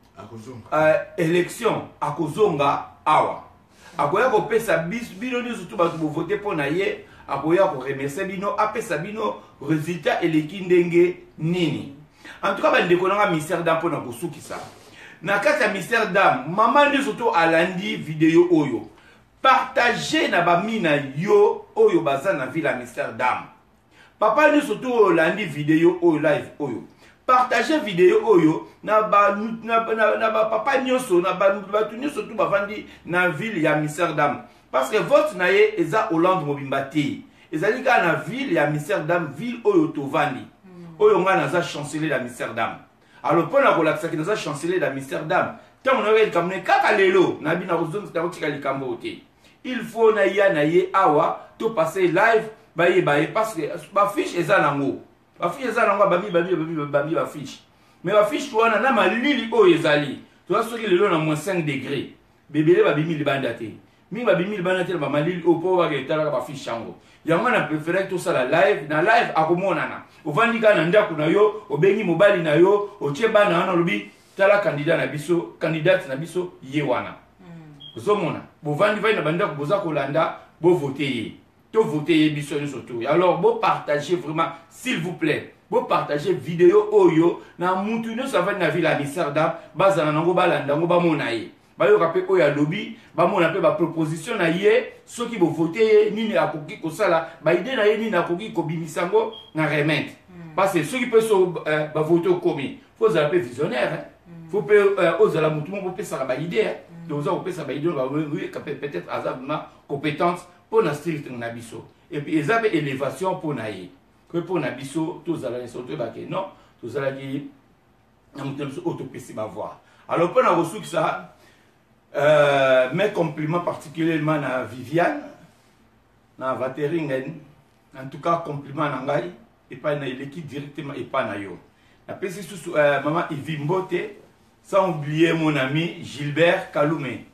élection akozonga awa akoya ko pesa bino nyoso to ba ko voter pour na ye akoya ko remercier bino apesa bino résultat eleki ndenge nini en tout cas bandeko na ministère d'Am pona ko sukisa na kati ya ministère d'Am mama nyoso to alandi vidéo oyo partager na bamina yo oyo baza na ville Amsterdam papa ni surtout landi vidéo oyo live oyo partager vidéo oyo na ba papa nyoso na ba nyoso tout bavandi na ville ya Amsterdam parce que vote na ye eza Hollande mobimba te ezali ka na ville ya Amsterdam ville oyo tovandi oyo nga naza chancelier de Amsterdam alors pona ko lakisa ki naza chancelier de Amsterdam tant on aurait comme kaka lelo na bina kozonga takotika likambo te il faut na ye awa to passer live baye parce que ba fiche eza nango ba fiche eza nango bami ba fiche mais ba fiche wana na malili o ezali to soki lelo na -5 degrés bebele ba bimi libanda te mi ba bimi libanda te ba malili o po ba ketala ba fiche yango yango na préférer to sala live na live akomonana ovandika na ndako na yo obengi mobali na yo otie bana wana lobi tala candidate na biso ye wana zomona bovandi vai na banda ko boza kolanda bo voter ye to voter ye biso surtout alors bo partager vraiment s'il vous plaît bo partager vidéo oyo na mutu no savani na ville Amsterdam bazana nango balanda ngo bamona ye bayoka pe oyo alobi bamona pe ba proposition na ye soki bo voter ye nini akoki kosala ba idée na ye nini akoki kobimisango na remettre parce que soki pe so ba voter komi faut za pe visionnaire faut pe ozala mutu mo pe sala ba idée donc ça peut ça ba idée peut-être azabna compétence pour na style na biso et puis ezabe élévation pour na ye que pour na biso tous ala surtout ba que non tous ala qui na mutu biso autopsie ba voir alors pour na reçu que ça mes compliments particulièrement à Viviane na Vateringen en tout cas compliment na ngai et pas na l'équipe directement et pas na yo na pesi sous maman Yvi Mbote sans oublier mon ami Gilbert Kaloumé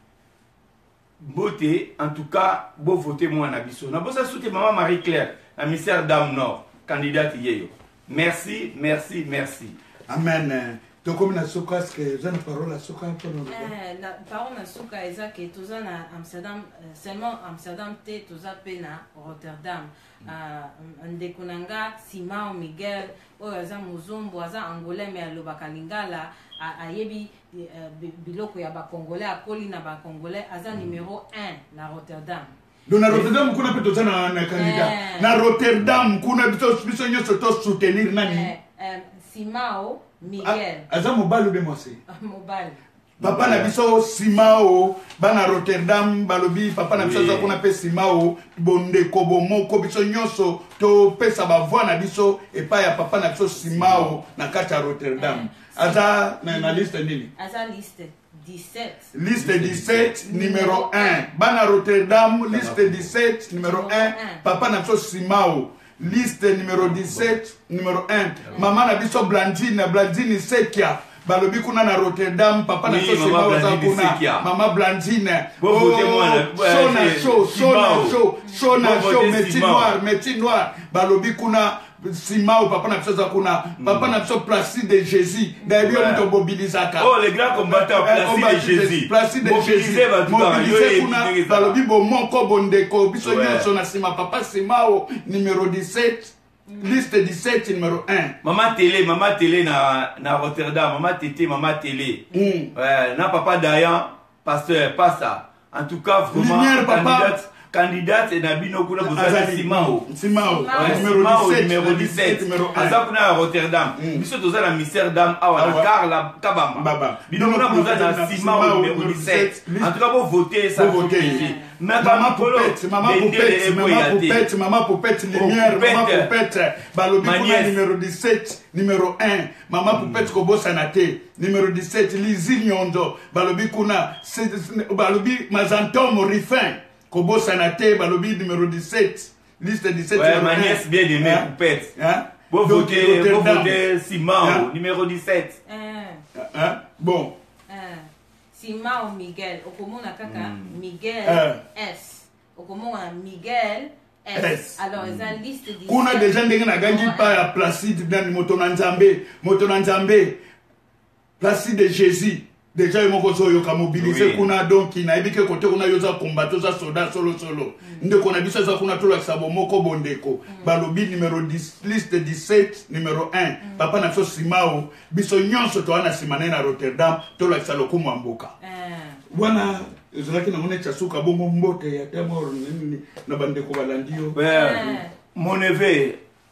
Mbote en tout cas beau voter moi na biso na bosa souté maman Marie-Claire la ministère d'Am Nord candidate yeyo merci amen comme na soka ce que j'ai une parole à soka pour nous. La parole à soka eza que toza na Amsterdam seulement Amsterdam te toza pe na Rotterdam. Ndeko nanga Simao Miguel oyo aza muzombo aza angolais mais alobaka lingala ayebi biloko ya ba congolais akoli na ba congolais aza numéro 1 na Rotterdam. Donc na Rotterdam kuna pe toza na candidat. Na Rotterdam kuna biso nyonso to soutenir nani? Simao Miguel. Aza mobile ou bien mwasi? Mobile. Papa na biso Simao bana Rotterdam balobi papa na biso kuna pe Simao bondeko bomoko biso nyonso to pesa ba voix na biso et pas ya papa na biso Simao na kati ya Rotterdam. Aza na liste nini? Aza liste 17. Liste 17 numéro 1. Bana Rotterdam liste 17 numéro 1. Papa na biso Simao liste numéro 17 numéro 1. Maman na biso Blandine Sekia balobi kuna na Rotterdam papa na biso Simao za kuna mama Blandine métier noir balobi kuna Simao papa na biso za kuna papa na biso Placide de Jésus d'ailleurs on mobilisaka oh les grands combattants Placide de Jésus mobilisé kuna balobi bo moko bondeko biso nyonso na sima papa Simao numéro 17 liste 17 numéro 1 maman télé na Rotterdam maman tété maman télé na papa Dayan pasteur pas ça en tout cas vraiment candidate et Nabino kuna bozala Simao numéro 17 aza kuna à Rotterdam biso tozala Amsterdam awa na Karla Kabamba bino kuna bozala Simao numéro 17 en tout cas vous votez ça voter maman poupette lumière maman poupette balobi kuna numéro 17 numéro 1 maman poupette kobosa na te numéro 17 Lizi Nyondo balobi kuna balobi Mazantom Rifin Kobo Sanate, balobi numéro 17, liste 17. Ouais, ma nièce bien aimée, Poupette. Vous votez Simao, numéro 17. Bon. Simao Miguel, Okomona Kaka, Miguel S. Okomona Miguel S. Alors, ils ont liste 17. Kuna déjà ndenge na gangi pa ya Placide dans Motonanzambe. Placide de Jésus. Déjà ils m'ont yoka mobilisé kuna donc na ebike côté kuna yoza combattre za soldat solo ndeko na biso za kuna to la sabo moko bondeko balobi numéro 10 liste 17 numéro 1 papa na biso Simao biso nyonso to ana simane na Rotterdam to la salo ko mwamboka wana ezalaki na mone chasuka bongo mbote ya temor nini na bandeko balandio mon neveu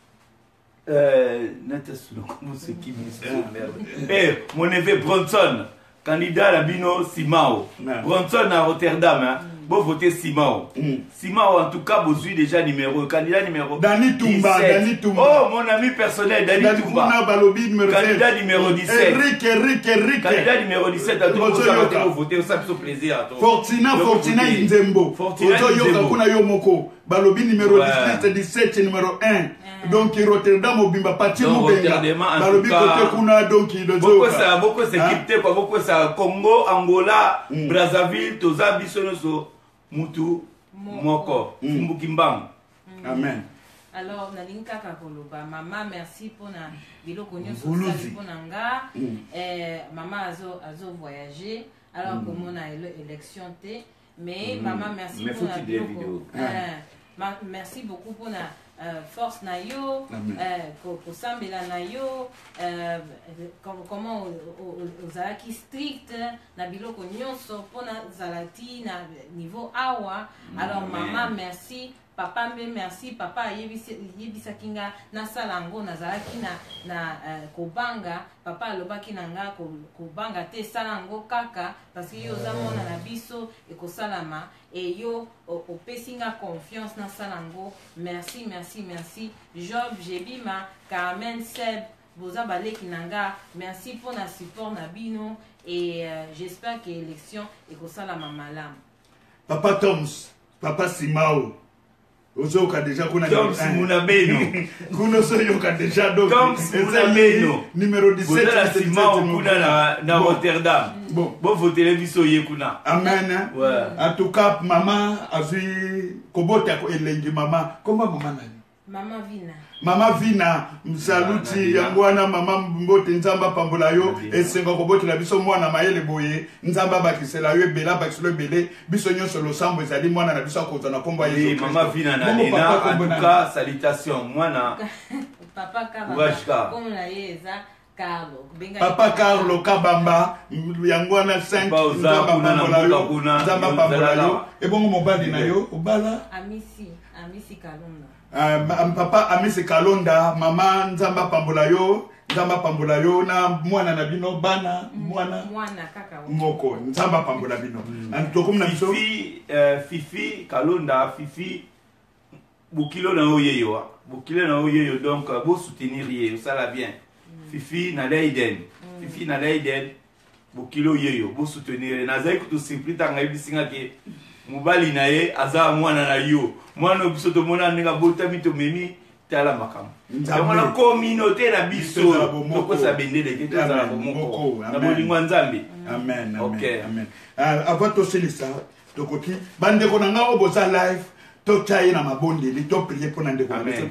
Natasula comment c'est qui merde mon neveu Bronson candidat à Bino Simao. Bronson à Rotterdam, vous votez Simao. Simao, en tout cas, vous avez déjà numéro, candidat numéro Dani Toumba. Oh, mon ami personnel, Dani Toumba. Candidat numéro 17. Eric. Candidat numéro 17, à tout vous votez, ça fait plaisir. Fortina Nzembo. Fortina Nzembo. Balobi numéro 17 numéro 1. Donc Rotterdam obimba pati mubenga. Balobi côté kuna donc beaucoup c'est équipé quoi beaucoup ça Congo, Angola, Brazzaville, toza bisonoso mutu moko Mbukimbam. Amen. Alors nalinka kakoloba maman merci pour na biloko nyonso sali pour nanga maman azo voyager alors comme on a élection té mais maman merci pour la biloko. Merci beaucoup pour la force na yo kosambela na yo comment ozalaki strict na biloko nyonso mpona zalati na niveau awa alors maman merci papa mbe merci papa ayebisaki nga nasala yango nazalaki na kobanga papa alobaki na nga kobanga te sala yango kaka parce que yo oza mona na biso ekosalama et yo opesi nga confiance nasala yango merci Job Jebima Carmen Seb boza baleki na nga merci pour na support na bino et j'espère que l'élection ekosalama malamu. Papa Toms, papa Simao Ozoka déjà kuna Toms Munabeno. Kuna soyoka déjà donc. Toms Munabeno. Numéro 17 la Simao kuna na Rotterdam. Bon votez les biso yekuna. Amen. Ouais. En tout cas maman a vu kobota ko elengi maman. Comment maman nani? Mama Vina msaluti yangwana mama mbote nzamba pambola yo esenga kobote la biso mwana mayele boye nzamba bakisela yo bela bakiselo bele biso nyonso losambo ezali mwana na biso akoza na kombo ya Yesu Kristo. Mama Vina na Nena en tout cas salutation mwana papa Kabamba comme la yeza Carlo Papa Carlo Kabamba yangwana 5 nzamba pambola yo nzamba pambola yo ebongo mobali na yo obala Amisi Kalonda papa Amisi Kalonda mama nzamba pambola yo na mwana na bino bana mwana kaka moko nzamba pambola bino antokumna biso Fifi Kalonda Fifi bukilo na oyeyo donc beau soutenir ye ça la bien Fifi na Leiden bukilo yeyo beau soutenir na zai kutu simpli tanga bisinga ke mobali na ye aza mwana na yo mwana biso to mona ninga bota mito memi tala makam mwana communauté na biso to sa bendele ke tala moko na bolingwa nzambe amen okay amen avant to selisa to koki bande ko nanga oboza live to chaye na mabondeli to prier pour ndeko na biso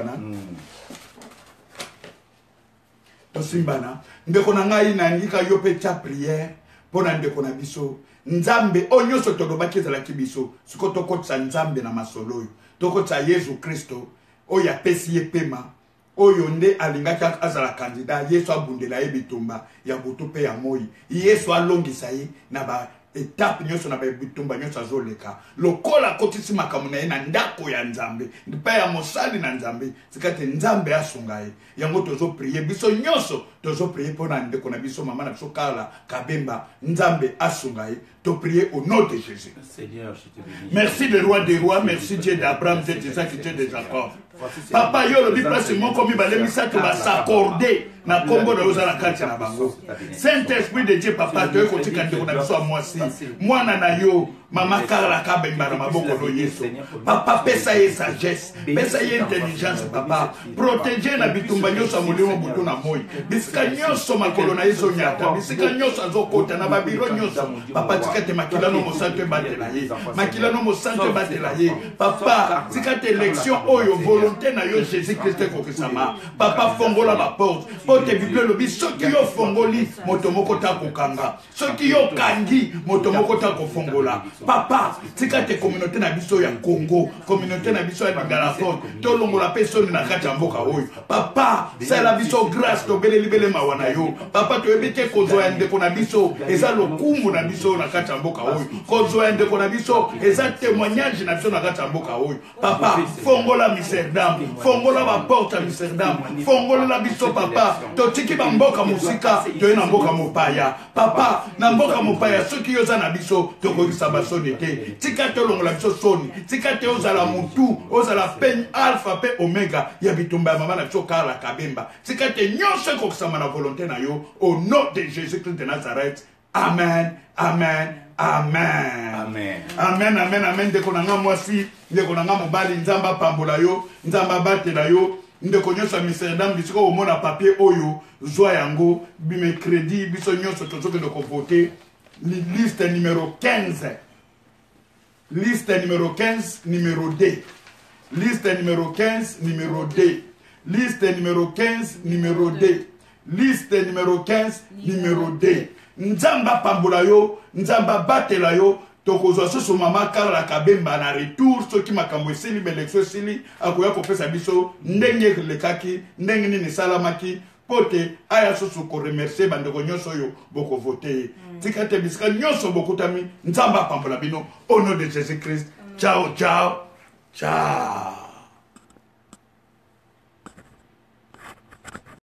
to simbana ndeko nanga ina ndika yo pe cha prière pour ndeko na biso nzambe onyoso tolobaki ezalaki biso siko tokotisa nzambe na masolo oyo tokotisa Yesu Kristo oyo apesi ye pema oyo nde alingaki azala kandida Yesu abundela ye bitumba ya butu pe ya moi Yesu alongisa ye na ba étape nyonso na ba bitumba nyonso azoleka lokola kotisi makambo na ye na ndako ya nzambe mpe ya mosali na nzambe sikate nzambe asunga ye yango tozo prier biso nyonso tozo prier mpona ndeko na biso mama na biso Carla Kabemba nzambe asunga ye to prier au nom de Jésus. Seigneur, je te bénis. Merci le roi des rois, merci Dieu d'Abraham, Dieu d'Isaac, Dieu de Jacob. Papa yo le place mon comme balemisa to va s'accorder na kombo na ozala kati na bango. Saint-Esprit de Dieu papa to ko tika ndeko na biso mwasi. Mwana na yo mama Carla Kabemba na maboko do Yesu. Papa pesa ye sagesse, pesa ye intelligence papa. Protéger na bitumba nyoso mulimo butu na moi. Bisika nyoso makolo na yeso nyata, bisika nyoso azokota na babiro nyoso. Papa tikate makilano mosanto batela ye. Makilano mosanto batela ye. Papa tikate élection oyo volonté na yo Jésus Christ ko kisama. Papa fongola ba porte. Porte Bible lo biso ki yo fongoli motomoko ta kokanga. Soki yo kangi motomoko ta ko fongola. Papa tikate communauté na biso ya Congo, communauté na biso ya Galafon. To longola personne na kati ya mboka oyo. Papa c'est la biso grâce to bele libele mawana yo. Papa to ebite ko zo ndeko na biso eza lokumu na biso na kati ya mboka oyo. Ko zo ndeko na biso eza témoignage na biso na kati ya mboka oyo. Papa fongola Amsterdam, fongola ba porte Amsterdam, fongola la biso papa to tiki ba mboka musika to na mboka mopaya. Papa na mboka mopaya soki yo za na biso to ko kisa basoni te. Tika to longola biso soni, tika te ozala mutu, ozala pen alpha pe omega ya bitumba ya mama na biso Carla Kabemba. Tika te nyonso ko kisa na volonté na yo au nom de Jésus-Christ de Nazareth. Amen. Amen. Amen. Amen. Amen. Amen. Amen. Ndeko na nga mwasi, ndeko na nga mobali nzamba pambola yo, nzamba batela yo, ndeko nyonso Amsterdam bisiko omona papier oyo, zwa yango, mercredi biso nyonso tozoke de voter liste numéro 15. Liste numéro 15 numéro D. Liste numéro 15 numéro D. Liste numéro 15 numéro D. Liste numéro 15 numéro D. Nzamba pambola yo, nzamba batela yo, tokozwa soso mama Carla Kabemba na retour soki makambo esili belexo esili akoya kopesa biso ndenge lekaki ndenge nini salamaki pote aya soso ko remercier bandeko nyonso yo boko voter tikate bisika nyonso bokutami nzamba pambola bino au nom de Jésus Christ. Ciao ciao ciao.